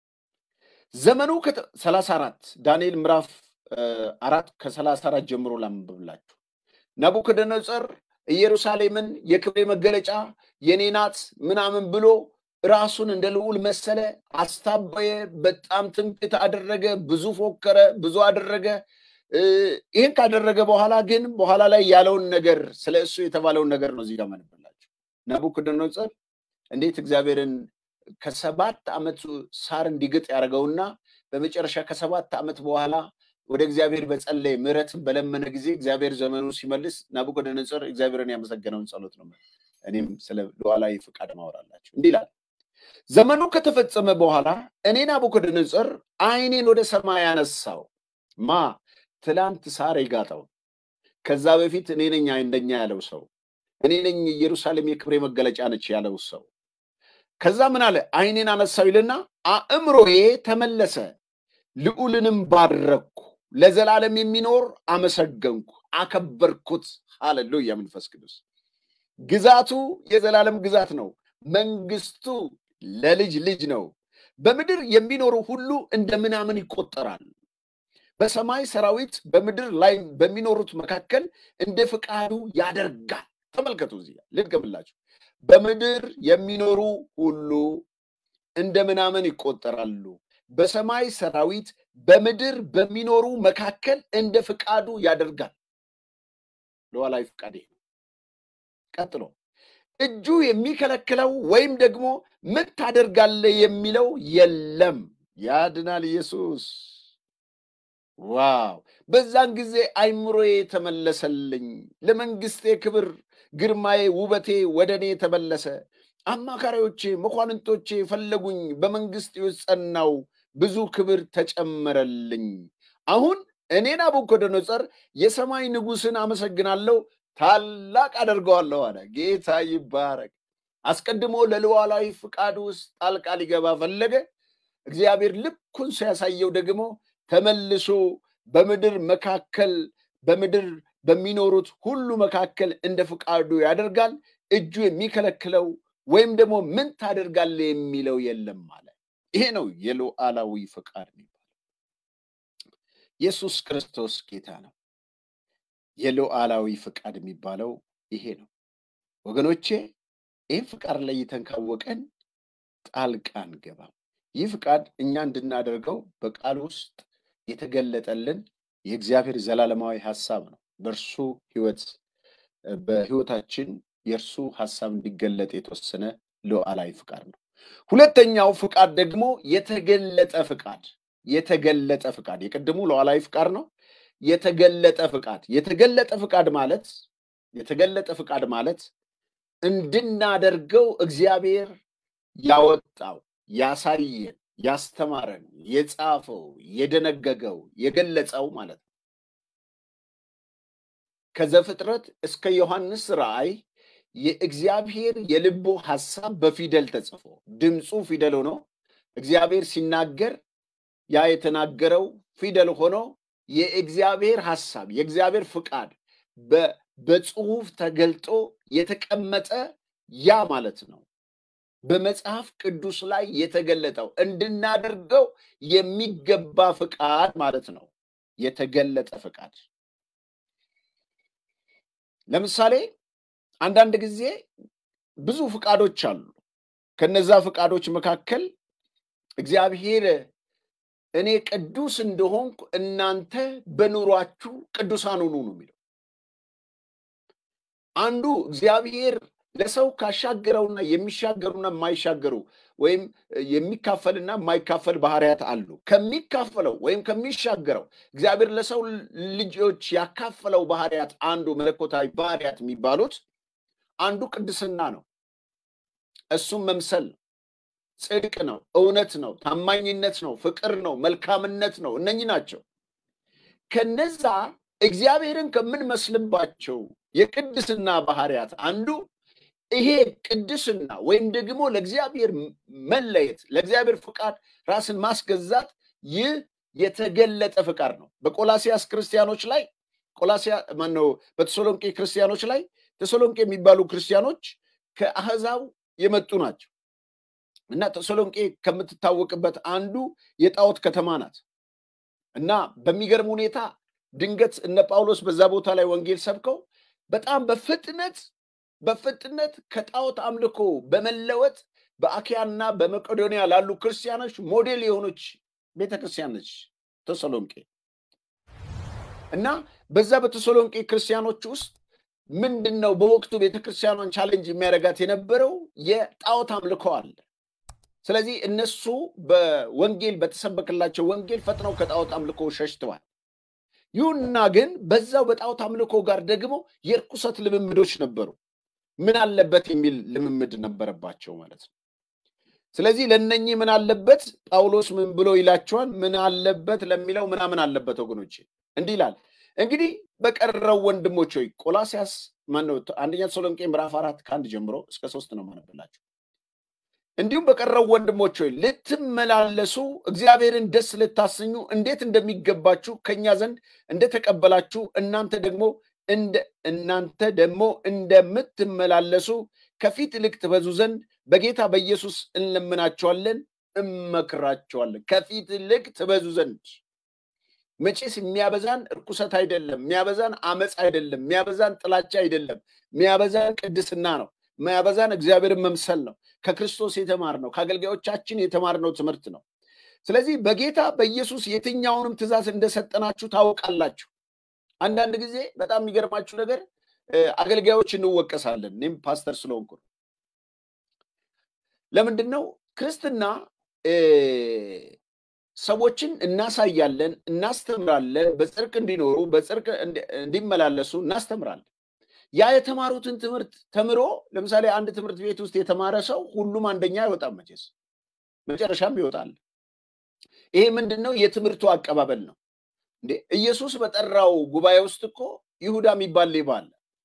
ዘመኑ ሰላሳ አራት ዳንኤል ምዕራፍ አራት ከሰላሳ አራት ጀምሮ ላምብብላችሁ። ናቡከደነፆር ኢየሩሳሌምን የክብሬ መገለጫ የኔ ናት ምናምን ብሎ ራሱን እንደ ልዑል መሰለ፣ አስታበየ፣ በጣም ትምክህት አደረገ፣ ብዙ ፎከረ፣ ብዙ አደረገ። ይሄን ካደረገ በኋላ ግን በኋላ ላይ ያለውን ነገር ስለሱ የተባለውን ነገር ነው እዚህ ጋር ማንበላችሁ። ናቡከደነፆር እንዴት እግዚአብሔርን ከሰባት ዓመት ሳር እንዲግጥ ያደርገውና በመጨረሻ ከሰባት ዓመት በኋላ ወደ እግዚአብሔር በጸለየ ምሕረትን በለመነ ጊዜ እግዚአብሔር ዘመኑ ሲመልስ ናቡከደነፆር እግዚአብሔርን ያመሰገነውን ጸሎት ነው። እኔም ስለ ሉዓላዊ ፍቃድ ማወራላችሁ። እንዲህ ይላል። ዘመኑ ከተፈጸመ በኋላ እኔ ናቡከደነፆር ዓይኔን ወደ ሰማይ ያነሳው ማ ትላንት ሳር ይጋጣው ከዛ በፊት እኔ ነኝ እንደኛ ያለው ሰው እኔ ነኝ ኢየሩሳሌም የክብሬ መገለጫ ነች ያለው ሰው ከዛ ምን አለ? ዓይኔን አነሳው ይልና አእምሮዬ ተመለሰ፣ ልዑልንም ባረኩ፣ ለዘላለም የሚኖር አመሰገንኩ፣ አከበርኩት። ሃሌሉያ። መንፈስ ቅዱስ ግዛቱ የዘላለም ግዛት ነው፣ መንግስቱ ለልጅ ልጅ ነው። በምድር የሚኖሩ ሁሉ እንደምናምን ይቆጠራል። በሰማይ ሰራዊት በምድር ላይ በሚኖሩት መካከል እንደ ፍቃዱ ያደርጋል። ተመልከቱ እዚህ ልድገምላችሁ። በምድር የሚኖሩ ሁሉ እንደምናምን ይቆጠራሉ። በሰማይ ሰራዊት በምድር በሚኖሩ መካከል እንደ ፍቃዱ ያደርጋል። ሉዓላዊ ፍቃድ ነው። ቀጥሎ እጁ የሚከለክለው ወይም ደግሞ ምን ታደርጋለህ የሚለው የለም። ያድናል ኢየሱስ። ዋው! በዛን ጊዜ አይምሮዬ ተመለሰልኝ፣ ለመንግስቴ ክብር ግርማዬ ውበቴ ወደኔ ተመለሰ። አማካሪዎቼ መኳንንቶቼ ፈለጉኝ፣ በመንግስት ይጸናው ብዙ ክብር ተጨመረልኝ። አሁን እኔ ናቡከደነፆር የሰማይ ንጉስን አመሰግናለሁ፣ ታላቅ አደርገዋለሁ አለ። ጌታ ይባረክ። አስቀድሞ ለሉዓላዊ ፍቃድ ውስጥ ጣልቃ ሊገባ ፈለገ። እግዚአብሔር ልኩን ሲያሳየው ደግሞ ተመልሶ በምድር መካከል በምድር በሚኖሩት ሁሉ መካከል እንደ ፍቃዱ ያደርጋል። እጁ የሚከለክለው ወይም ደግሞ ምን ታደርጋለህ የሚለው የለም ማለት ይሄ ነው የሉዓላዊ ፍቃድ የሚባለው። ኢየሱስ ክርስቶስ ጌታ ነው። የሉዓላዊ ፍቃድ የሚባለው ይሄ ነው ወገኖቼ። ይህ ፍቃድ ለይተን ካወቀን ጣልቃ አንገባም። ይህ ፍቃድ እኛ እንድናደርገው በቃል ውስጥ የተገለጠልን የእግዚአብሔር ዘላለማዊ ሐሳብ ነው። በእርሱ ህይወት በህይወታችን የእርሱ ሐሳብ እንዲገለጥ የተወሰነ ሉዓላዊ ፍቃድ ነው። ሁለተኛው ፍቃድ ደግሞ የተገለጠ ፍቃድ የተገለጠ ፍቃድ የቀድሙ ሉዓላዊ ፍቃድ ነው። የተገለጠ ፍቃድ የተገለጠ ፍቃድ ማለት የተገለጠ ፍቃድ ማለት እንድናደርገው እግዚአብሔር ያወጣው ያሳየን ያስተማረን የጻፈው የደነገገው የገለጸው ማለት ነው። ከዘፍጥረት እስከ ዮሐንስ ራእይ የእግዚአብሔር የልቡ ሐሳብ በፊደል ተጽፎ ድምፁ ፊደል ሆኖ እግዚአብሔር ሲናገር ያ የተናገረው ፊደል ሆኖ የእግዚአብሔር ሐሳብ የእግዚአብሔር ፍቃድ በጽሁፍ ተገልጦ የተቀመጠ ያ ማለት ነው። በመጽሐፍ ቅዱስ ላይ የተገለጠው እንድናደርገው የሚገባ ፍቃድ ማለት ነው። የተገለጠ ፍቃድ ለምሳሌ አንዳንድ ጊዜ ብዙ ፍቃዶች አሉ ከነዛ ፍቃዶች መካከል እግዚአብሔር እኔ ቅዱስ እንደሆንኩ እናንተ በኑሯችሁ ቅዱሳን ሁኑ ነው የሚለው አንዱ እግዚአብሔር ለሰው ካሻገረውና የሚሻገሩና የማይሻገሩ ወይም የሚካፈልና የማይካፈል ባህሪያት አሉ ከሚካፈለው ወይም ከሚሻገረው እግዚአብሔር ለሰው ልጆች ያካፈለው ባህሪያት አንዱ መለኮታዊ ባህሪያት የሚባሉት አንዱ ቅድስና ነው እሱም መምሰል ጽድቅ ነው እውነት ነው ታማኝነት ነው ፍቅር ነው መልካምነት ነው እነኚህ ናቸው ከነዛ እግዚአብሔርን ከመንመስልባቸው የቅድስና ባህሪያት አንዱ ይሄ ቅድስና ወይም ደግሞ ለእግዚአብሔር መለየት ለእግዚአብሔር ፍቃድ ራስን ማስገዛት ይህ የተገለጠ ፍቃድ ነው በቆላሲያስ ክርስቲያኖች ላይ ቆላሲያ ማነው በተሰሎንቄ ክርስቲያኖች ላይ ተሰሎንቄ የሚባሉ ክርስቲያኖች ከአህዛብ የመጡ ናቸው እና ተሰሎንቄ ከምትታወቅበት አንዱ የጣዖት ከተማ ናት እና በሚገርም ሁኔታ ድንገት እነ ጳውሎስ በዛ ቦታ ላይ ወንጌል ሰብከው በጣም በፍጥነት በፍጥነት ከጣዖት አምልኮ በመለወጥ በአኪያና በመቄዶንያ ላሉ ክርስቲያኖች ሞዴል የሆነች ቤተክርስቲያን ነች ተሰሎንቄ እና በዛ በተሰሎንቄ ክርስቲያኖች ውስጥ ምንድነው በወቅቱ ቤተክርስቲያኗን ቻሌንጅ የሚያደርጋት የነበረው የጣዖት አምልኮ አለ ስለዚህ እነሱ በወንጌል በተሰበከላቸው ወንጌል ፈጥነው ከጣዖት አምልኮ ሸሽተዋል ይሁንና ግን በዛው በጣዖት አምልኮ ጋር ደግሞ የርኩሰት ልምምዶች ነበሩ ምን አለበት የሚል ልምምድ ነበረባቸው ማለት ነው ስለዚህ ለነኚህ ምን አለበት ጳውሎስ ምን ብሎ ይላቸዋል ምን አለበት ለሚለው ምን ምን አለበት ወገኖቼ እንዲህ ይላል እንግዲህ በቀረው ወንድሞች ሆይ ቆላሲያስ ማነው አንደኛ ተሰሎንቄ ምዕራፍ አራት ከአንድ ጀምሮ እስከ ሶስት ነው ማነብላችሁ እንዲሁም በቀረው ወንድሞች ሆይ ልትመላለሱ እግዚአብሔርን ደስ ልታሰኙ እንዴት እንደሚገባችሁ ከኛ ዘንድ እንደተቀበላችሁ እናንተ ደግሞ እንደ እናንተ ደግሞ እንደምትመላለሱ ከፊት ልክ ትበዙ ዘንድ በጌታ በኢየሱስ እንለምናችኋለን እመክራችኋለን ከፊት ልክ ትበዙ ዘንድ መቼስ የሚያበዛን ርኩሰት አይደለም የሚያበዛን አመጽ አይደለም የሚያበዛን ጥላቻ አይደለም የሚያበዛን ቅድስና ነው የሚያበዛን እግዚአብሔርን መምሰል ነው ከክርስቶስ የተማርነው ከአገልጋዮቻችን የተማርነው ትምህርት ነው ስለዚህ በጌታ በኢየሱስ የትኛውንም ትእዛዝ እንደሰጠናችሁ ታውቃላችሁ አንዳንድ ጊዜ በጣም የሚገርማችሁ ነገር አገልጋዮች እንወቀሳለን እኔም ፓስተር ስለሆንኩ ለምንድነው ክርስትና ሰዎችን እናሳያለን እናስተምራለን በጽድቅ እንዲኖሩ በጽድቅ እንዲመላለሱ እናስተምራለን ያ የተማሩትን ትምህርት ተምሮ ለምሳሌ አንድ ትምህርት ቤት ውስጥ የተማረ ሰው ሁሉም አንደኛ ይወጣል መቼስ መጨረሻም ይወጣል ይሄ ምንድነው የትምህርቱ አቀባበል ነው እንዴ ኢየሱስ በጠራው ጉባኤ ውስጥ እኮ ይሁዳ የሚባል ሌባ አለ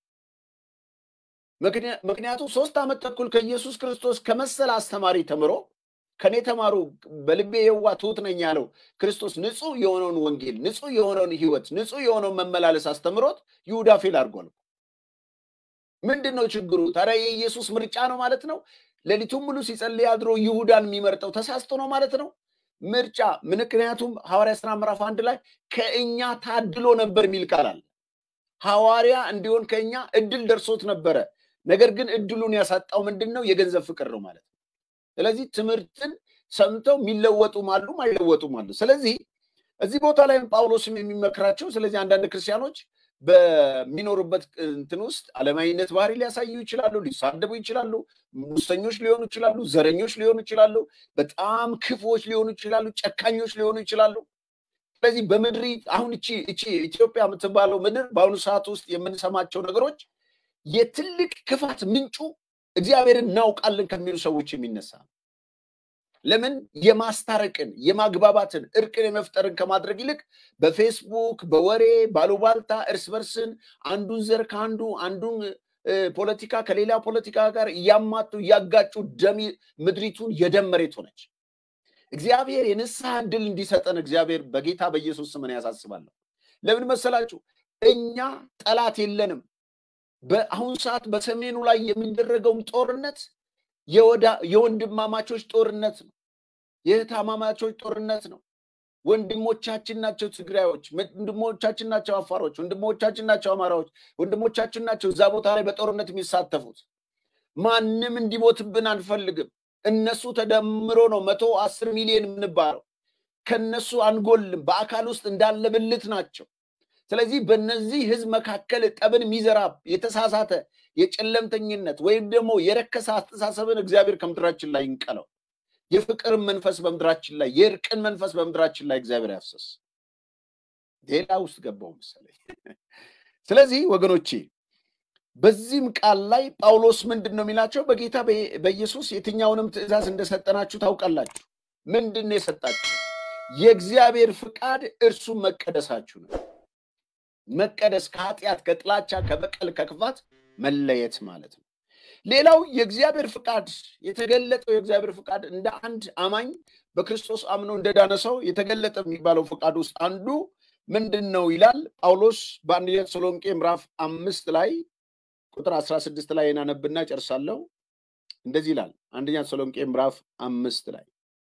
ምክንያቱም ሶስት አመት ተኩል ከኢየሱስ ክርስቶስ ከመሰለ አስተማሪ ተምሮ ከኔ ተማሩ በልቤ የዋ ትሁት ነኝ ያለው ክርስቶስ ንጹህ የሆነውን ወንጌል ንጹህ የሆነውን ህይወት ንጹህ የሆነውን መመላለስ አስተምሮት ይሁዳ ፌል አድርጓል ምንድነው ችግሩ ታዲያ የኢየሱስ ምርጫ ነው ማለት ነው ለሊቱም ሙሉ ሲጸልይ አድሮ ይሁዳን የሚመርጠው ተሳስቶ ነው ማለት ነው ምርጫ ምክንያቱም ሐዋርያ ሥራ ምዕራፍ አንድ ላይ ከእኛ ታድሎ ነበር የሚል ቃል አለ ሐዋርያ እንዲሆን ከኛ እድል ደርሶት ነበር ነገር ግን እድሉን ያሳጣው ምንድነው የገንዘብ ፍቅር ነው ማለት ስለዚህ ትምህርትን ሰምተው የሚለወጡ ማሉ ማይለወጡ ማሉ ስለዚህ እዚህ ቦታ ላይ ጳውሎስም የሚመክራቸው ስለዚህ አንዳንድ ክርስቲያኖች በሚኖሩበት እንትን ውስጥ ዓለማዊነት ባህሪ ሊያሳዩ ይችላሉ ሊሳደቡ ይችላሉ ሙሰኞች ሊሆኑ ይችላሉ ዘረኞች ሊሆኑ ይችላሉ በጣም ክፉዎች ሊሆኑ ይችላሉ ጨካኞች ሊሆኑ ይችላሉ ስለዚህ በመድሪ አሁን እቺ እቺ ኢትዮጵያ የምትባለው ምድር በአሁኑ ሰዓት ውስጥ የምንሰማቸው ነገሮች የትልቅ ክፋት ምንጩ እግዚአብሔርን እናውቃለን ከሚሉ ሰዎች የሚነሳ ለምን የማስታረቅን የማግባባትን እርቅን የመፍጠርን ከማድረግ ይልቅ በፌስቡክ በወሬ ባሉባልታ እርስ በርስን አንዱን ዘር ካንዱ አንዱን ፖለቲካ ከሌላ ፖለቲካ ጋር ያማጡ ያጋጩ ደም ምድሪቱን የደመሬት ሆነች እግዚአብሔር የንስሐ ድል እንዲሰጠን እግዚአብሔር በጌታ በኢየሱስ ስም ያሳስባለሁ ለምን መሰላችሁ እኛ ጠላት የለንም በአሁን ሰዓት በሰሜኑ ላይ የሚደረገው ጦርነት የወዳ የወንድማማቾች ጦርነት ነው የታማማቾች ጦርነት ነው ወንድሞቻችን ናቸው ትግራዮች፣ ወንድሞቻችን ናቸው አፋሮች፣ ወንድሞቻችን ናቸው አማራዎች፣ ወንድሞቻችን ናቸው እዛ ቦታ ላይ በጦርነት የሚሳተፉት። ማንም እንዲሞትብን አንፈልግም። እነሱ ተደምሮ ነው መቶ አስር ሚሊዮን የምንባለው። ከነሱ አንጎልም። በአካል ውስጥ እንዳለ ብልት ናቸው። ስለዚህ በእነዚህ ህዝብ መካከል ጠብን ሚዘራ የተሳሳተ የጨለምተኝነት ወይም ደግሞ የረከሰ አስተሳሰብን እግዚአብሔር ከምድራችን ላይ ይንቀለው። የፍቅር መንፈስ በምድራችን ላይ፣ የእርቅን መንፈስ በምድራችን ላይ እግዚአብሔር ያፍሰስ። ሌላ ውስጥ ገባው መሰለኝ። ስለዚህ ወገኖቼ በዚህም ቃል ላይ ጳውሎስ ምንድነው የሚላቸው? በጌታ በኢየሱስ የትኛውንም ትእዛዝ እንደሰጠናችሁ ታውቃላችሁ። ምንድነው የሰጣችሁ? የእግዚአብሔር ፍቃድ እርሱ መቀደሳችሁ ነው። መቀደስ ከኃጢአት፣ ከጥላቻ፣ ከበቀል፣ ከክፋት መለየት ማለት ነው። ሌላው የእግዚአብሔር ፍቃድ የተገለጠው የእግዚአብሔር ፍቃድ እንደ አንድ አማኝ በክርስቶስ አምኖ እንደዳነ ሰው የተገለጠ የሚባለው ፍቃድ ውስጥ አንዱ ምንድነው ይላል ጳውሎስ በአንደኛ ተሰሎንቄ ምዕራፍ አምስት ላይ ቁጥር አስራ ስድስት ላይ እናነብና ጨርሳለሁ። እንደዚህ ይላል አንደኛ ተሰሎንቄ ምዕራፍ አምስት ላይ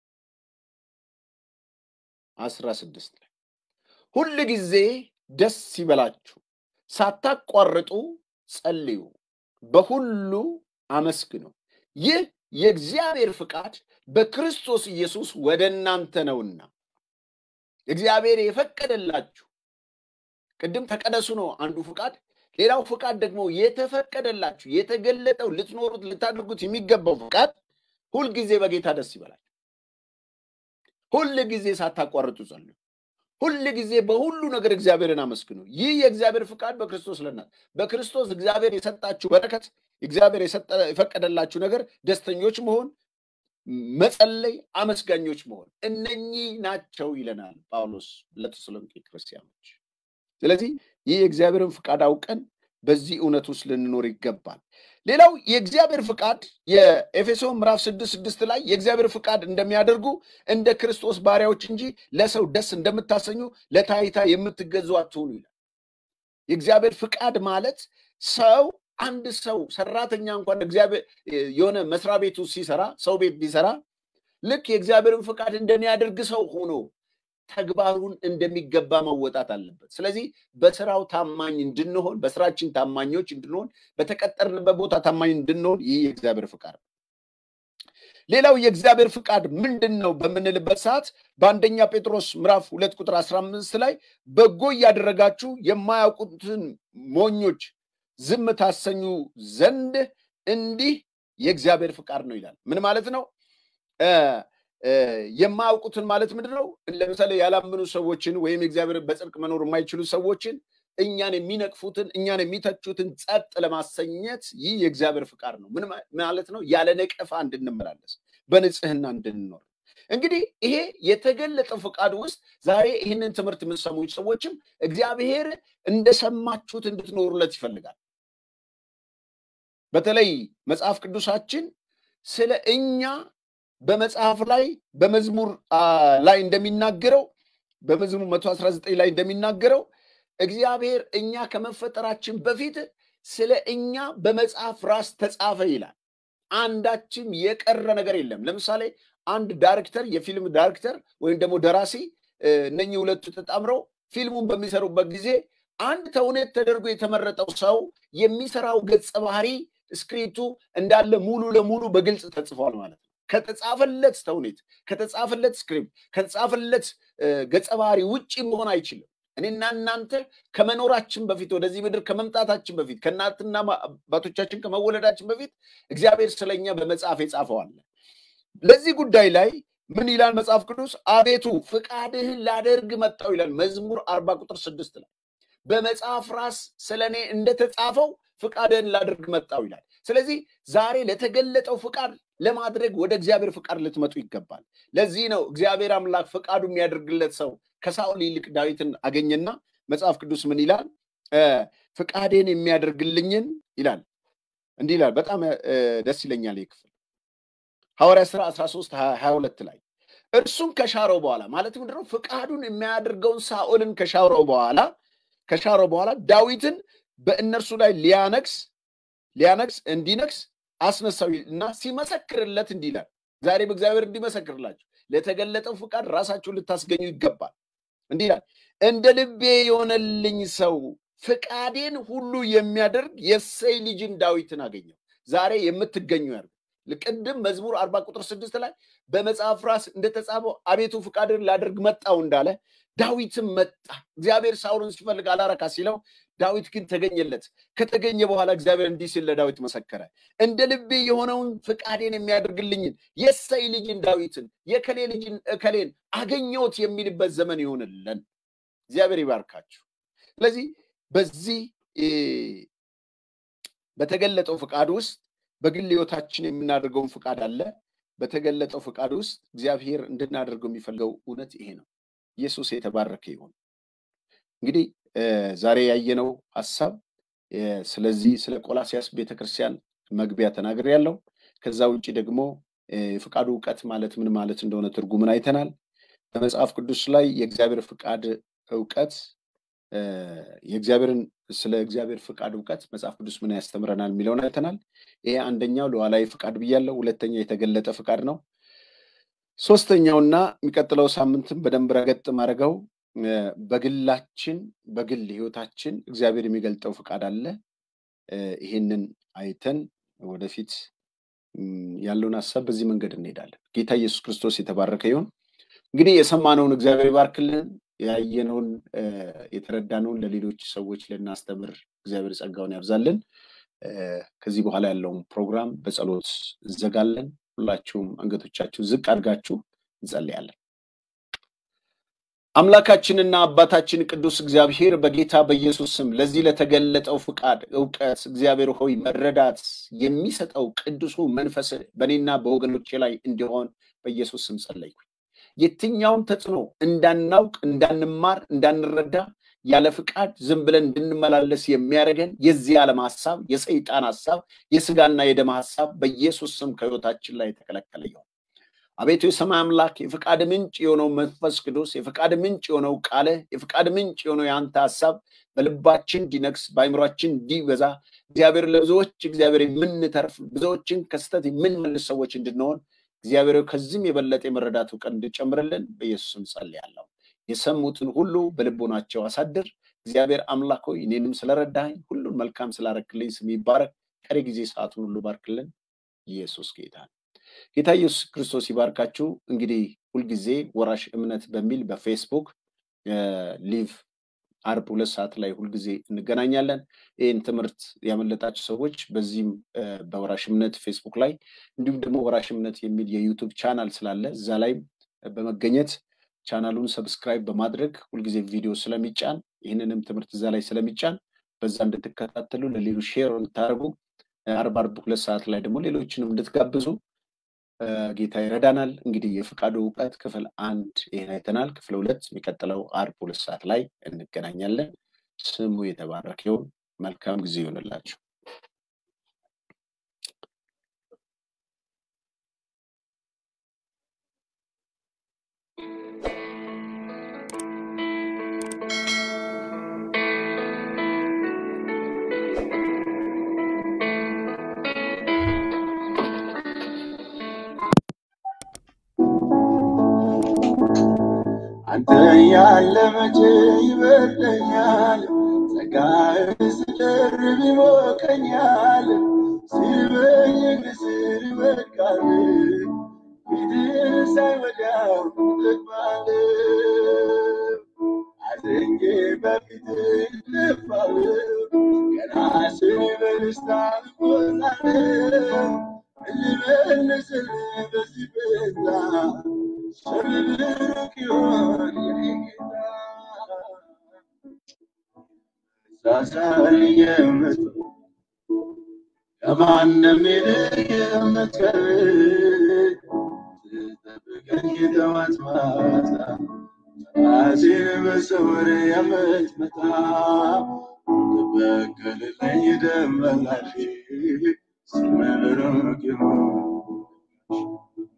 አስራ ስድስት ላይ ሁሉ ጊዜ ደስ ይበላችሁ፣ ሳታቋርጡ ጸልዩ፣ በሁሉ አመስግኑ፣ ይህ የእግዚአብሔር ፍቃድ በክርስቶስ ኢየሱስ ወደ እናንተ ነውና። እግዚአብሔር የፈቀደላችሁ ቅድም ተቀደሱ ነው አንዱ ፍቃድ። ሌላው ፍቃድ ደግሞ የተፈቀደላችሁ የተገለጠው ልትኖሩት ልታደርጉት የሚገባው ፍቃድ ሁሉ ጊዜ በጌታ ደስ ይበላችሁ፣ ሁሉ ጊዜ ሳታቋርጡ ጸልዩ፣ ሁሉ ጊዜ በሁሉ ነገር እግዚአብሔርን አመስግኑ። ይህ የእግዚአብሔር ፍቃድ በክርስቶስ ለእናንተ። በክርስቶስ እግዚአብሔር የሰጣችሁ በረከት፣ እግዚአብሔር የፈቀደላችሁ ነገር ደስተኞች መሆን፣ መጸለይ፣ አመስጋኞች መሆን እነኚህ ናቸው ይለናል ጳውሎስ ለተሰሎንቄ ክርስቲያኖች። ስለዚህ ይህ የእግዚአብሔርን ፍቃድ አውቀን በዚህ እውነት ውስጥ ልንኖር ይገባል። ሌላው የእግዚአብሔር ፍቃድ የኤፌሶን ምዕራፍ ስድስት ስድስት ላይ የእግዚአብሔር ፍቃድ እንደሚያደርጉ እንደ ክርስቶስ ባሪያዎች እንጂ ለሰው ደስ እንደምታሰኙ ለታይታ የምትገዙ አትሁኑ ይላል። የእግዚአብሔር ፍቃድ ማለት ሰው አንድ ሰው ሰራተኛ እንኳን እግዚአብሔር የሆነ መስሪያ ቤቱ ሲሰራ ሰው ቤት ቢሰራ ልክ የእግዚአብሔርን ፍቃድ እንደሚያደርግ ሰው ሆኖ ተግባሩን እንደሚገባ መወጣት አለበት። ስለዚህ በስራው ታማኝ እንድንሆን፣ በስራችን ታማኞች እንድንሆን፣ በተቀጠርንበት ቦታ ታማኝ እንድንሆን ይህ የእግዚአብሔር ፍቃድ ነው። ሌላው የእግዚአብሔር ፍቃድ ምንድነው በምንልበት ሰዓት በአንደኛ ጴጥሮስ ምዕራፍ ሁለት ቁጥር አስራ አምስት ላይ በጎ እያደረጋችሁ የማያውቁትን ሞኞች ዝም ታሰኙ ዘንድ እንዲህ የእግዚአብሔር ፍቃድ ነው ይላል። ምን ማለት ነው? የማያውቁትን ማለት ምንድነው? ለምሳሌ ያላመኑ ሰዎችን ወይም እግዚአብሔር በጽድቅ መኖር የማይችሉ ሰዎችን እኛን የሚነቅፉትን እኛን የሚተቹትን ጸጥ ለማሰኘት ይህ የእግዚአብሔር ፍቃድ ነው። ምን ማለት ነው? ያለ ነቀፋ እንድንመላለስ፣ በንጽህና እንድንኖር። እንግዲህ ይሄ የተገለጠ ፍቃድ ውስጥ ዛሬ ይህንን ትምህርት የምትሰሙ ሰዎችም እግዚአብሔር እንደሰማችሁት እንድትኖሩለት ይፈልጋል። በተለይ መጽሐፍ ቅዱሳችን ስለ እኛ በመጽሐፍ ላይ በመዝሙር ላይ እንደሚናገረው በመዝሙር መቶ አስራ ዘጠኝ ላይ እንደሚናገረው እግዚአብሔር እኛ ከመፈጠራችን በፊት ስለ እኛ በመጽሐፍ ራስ ተጻፈ ይላል። አንዳችም የቀረ ነገር የለም። ለምሳሌ አንድ ዳይሬክተር፣ የፊልም ዳይሬክተር ወይም ደግሞ ደራሲ እነኚህ ሁለቱ ተጣምረው ፊልሙን በሚሰሩበት ጊዜ አንድ ተውኔት ተደርጎ የተመረጠው ሰው የሚሰራው ገጸ ባህሪ ስክሪፕቱ እንዳለ ሙሉ ለሙሉ በግልጽ ተጽፏል ማለት ነው። ከተጻፈለት ተውኔት፣ ከተጻፈለት ስክሪፕት፣ ከተጻፈለት ገጸ ባህሪ ውጪ መሆን አይችልም። እኔና እናንተ ከመኖራችን በፊት ወደዚህ ምድር ከመምጣታችን በፊት ከእናትና አባቶቻችን ከመወለዳችን በፊት እግዚአብሔር ስለኛ በመጽሐፍ የጻፈው አለ። ለዚህ ጉዳይ ላይ ምን ይላል መጽሐፍ ቅዱስ? አቤቱ ፍቃድህን ላደርግ መጣሁ ይላል መዝሙር አርባ ቁጥር ስድስት ላይ። በመጽሐፍ ራስ ስለኔ እንደተጻፈው ፍቃድህን ላደርግ መጣሁ ይላል። ስለዚህ ዛሬ ለተገለጠው ፍቃድ ለማድረግ ወደ እግዚአብሔር ፍቃድ ልትመጡ ይገባል። ለዚህ ነው እግዚአብሔር አምላክ ፍቃዱ የሚያደርግለት ሰው ከሳኦል ይልቅ ዳዊትን አገኘና መጽሐፍ ቅዱስ ምን ይላል? ፍቃዴን የሚያደርግልኝን ይላል እንዲህ ይላል። በጣም ደስ ይለኛል ይህ ክፍል ሐዋርያት ሥራ አስራ ሶስት ሀያ ሁለት ላይ እርሱን ከሻረው በኋላ ማለት ምንድነው? ፍቃዱን የሚያደርገውን ሳኦልን ከሻረው በኋላ ከሻረው በኋላ ዳዊትን በእነርሱ ላይ ሊያነግስ ሊያነግስ እንዲነግስ አስነሳው እና ሲመሰክርለት እንዲህ ይላል። ዛሬ በእግዚአብሔር እንዲመሰክርላችሁ ለተገለጠው ፍቃድ ራሳችሁን ልታስገኙ ይገባል። እንዲህ ይላል እንደ ልቤ የሆነልኝ ሰው ፍቃዴን ሁሉ የሚያደርግ የእሴይ ልጅን ዳዊትን አገኘው። ዛሬ የምትገኙ ያርግ ለቀደም መዝሙር አርባ ቁጥር ስድስት ላይ በመጽሐፍ ራስ እንደተጻፈው አቤቱ ፍቃድን ላደርግ መጣው እንዳለ ዳዊትም መጣ። እግዚአብሔር ሳውልን ሲፈልግ አላረካ ሲለው ዳዊት ግን ተገኘለት። ከተገኘ በኋላ እግዚአብሔር እንዲህ ሲል ለዳዊት መሰከረ እንደ ልቤ የሆነውን ፍቃዴን የሚያደርግልኝን የእሴይ ልጅን ዳዊትን የከሌ ልጅን እከሌን አገኘሁት የሚልበት ዘመን ይሆንልን። እግዚአብሔር ይባርካችሁ። ስለዚህ በዚህ በተገለጠው ፍቃድ ውስጥ በግል ህይወታችን የምናደርገውን ፍቃድ አለ። በተገለጠው ፍቃድ ውስጥ እግዚአብሔር እንድናደርገው የሚፈልገው እውነት ይሄ ነው። ኢየሱስ የተባረከ ይሁን። እንግዲህ ዛሬ ያየነው ሐሳብ ስለዚህ ስለ ቆላስይስ ቤተክርስቲያን መግቢያ ተናግሬያለሁ። ከዛ ውጪ ደግሞ የፍቃዱ እውቀት ማለት ምን ማለት እንደሆነ ትርጉምን አይተናል። በመጽሐፍ ቅዱስ ላይ የእግዚአብሔር ፍቃድ እውቀት የእግዚአብሔርን ስለ እግዚአብሔር ፍቃድ እውቀት መጽሐፍ ቅዱስ ምን ያስተምረናል የሚለውን አይተናል። ይሄ አንደኛው ለዋላዊ ፍቃድ ብያለሁ። ሁለተኛ የተገለጠ ፍቃድ ነው። ሶስተኛውና የሚቀጥለው ሳምንትም በደንብ ረገጥ ማድረገው በግላችን በግል ህይወታችን እግዚአብሔር የሚገልጠው ፍቃድ አለ። ይሄንን አይተን ወደፊት ያለውን ሐሳብ በዚህ መንገድ እንሄዳለን። ጌታ ኢየሱስ ክርስቶስ የተባረከ ይሁን። እንግዲህ የሰማነውን እግዚአብሔር ይባርክልን። ያየነውን የተረዳነውን ለሌሎች ሰዎች ለናስተምር እግዚአብሔር ጸጋውን ያብዛልን። ከዚህ በኋላ ያለውን ፕሮግራም በጸሎት እንዘጋለን። ሁላችሁም አንገቶቻችሁ ዝቅ አድርጋችሁ እንጸልያለን። አምላካችንና አባታችን ቅዱስ እግዚአብሔር በጌታ በኢየሱስ ስም ለዚህ ለተገለጠው ፍቃድ እውቀት እግዚአብሔር ሆይ መረዳት የሚሰጠው ቅዱሱ መንፈስ በእኔና በወገኖቼ ላይ እንዲሆን በኢየሱስ ስም ጸለይኩ። የትኛውም ተጽዕኖ እንዳናውቅ እንዳንማር እንዳንረዳ ያለ ፍቃድ ዝም ብለን እንድንመላለስ የሚያረገን የዚህ ዓለም ሐሳብ የሰይጣን ሐሳብ የስጋና የደም ሐሳብ በኢየሱስ ስም ከህይወታችን ላይ ተከለከለ ይሁን። አቤቱ የሰማይ አምላክ የፍቃድ ምንጭ የሆነው መንፈስ ቅዱስ የፍቃድ ምንጭ የሆነው ቃል የፍቃድ ምንጭ የሆነው ያንተ ሐሳብ በልባችን እንዲነግስ በአይምሮአችን እንዲበዛ እግዚአብሔር ለብዙዎች እግዚአብሔር የምንተርፍ ብዙዎችን ከስተት የምንመልስ ሰዎች እንድንሆን እግዚአብሔር ከዚህም የበለጠ የመረዳት ዕውቀት እንድጨምርልን በኢየሱስ ስም ጸልያለሁ። የሰሙትን ሁሉ በልቦናቸው አሳድር። እግዚአብሔር አምላክ ሆይ እኔንም ስለረዳኸኝ ሁሉን መልካም ስላረክልኝ ስም ይባረክ። ቀሪ ጊዜ ሰዓቱን ሁሉ ባርክልን። ኢየሱስ ጌታ ነው። ጌታ ኢየሱስ ክርስቶስ ይባርካችሁ። እንግዲህ ሁሉ ጊዜ ወራሽ እምነት በሚል በፌስቡክ ሊቭ አርብ ሁለት ሰዓት ላይ ሁሉ ጊዜ እንገናኛለን። ይሄን ትምህርት ያመለጣችሁ ሰዎች በዚህም በወራሽ እምነት ፌስቡክ ላይ እንዲሁም ደግሞ ወራሽ እምነት የሚል የዩቲዩብ ቻናል ስላለ እዛ ላይ በመገኘት ቻናሉን ሰብስክራይብ በማድረግ ሁሉ ጊዜ ቪዲዮ ስለሚጫን ይሄንንም ትምህርት እዛ ላይ ስለሚጫን በዛ እንድትከታተሉ ለሌሎች ሼር እንድታደርጉ አርብ አርብ ሁለት ሰዓት ላይ ደግሞ ሌሎችንም እንድትጋብዙ ጌታ ይረዳናል። እንግዲህ የፍቃዱ ዕውቀት ክፍል አንድ ይሄን አይተናል። ክፍል ሁለት የሚቀጥለው አርብ ሁለት ሰዓት ላይ እንገናኛለን። ስሙ የተባረከ ይሁን። መልካም ጊዜ ይሁንላችሁ። አንተ ያለ መቼ ይበርደኛል ጸጋህ ሲደርብ ይሞቀኛል ሲርበኝ ግስር ይወድቃል ፊትህ ሳይ ወዲያው እጠግባለሁ አዘኜ በፊትህ እደፋለሁ ገና ስል በደስታ እሞላለሁ ልመልስህ በዚህ ቤዛ شربك يوريك ساسالي يمت كمان نميلك يمتكرك تتبقى دوات ماتا عزير بسور يمت متا تبقى للي دم العشي سمبروك يمت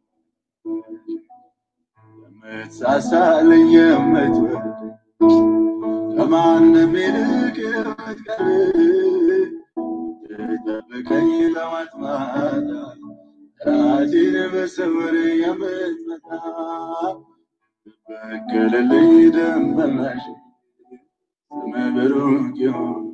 ساسالي يمتورد كمان نميلك يمتكرك تتبقى دوات ماتا ጠላቴን በስውር የምትመታ በቀለልኝ ደመላሽ ስምህ ብሩክ ይሁን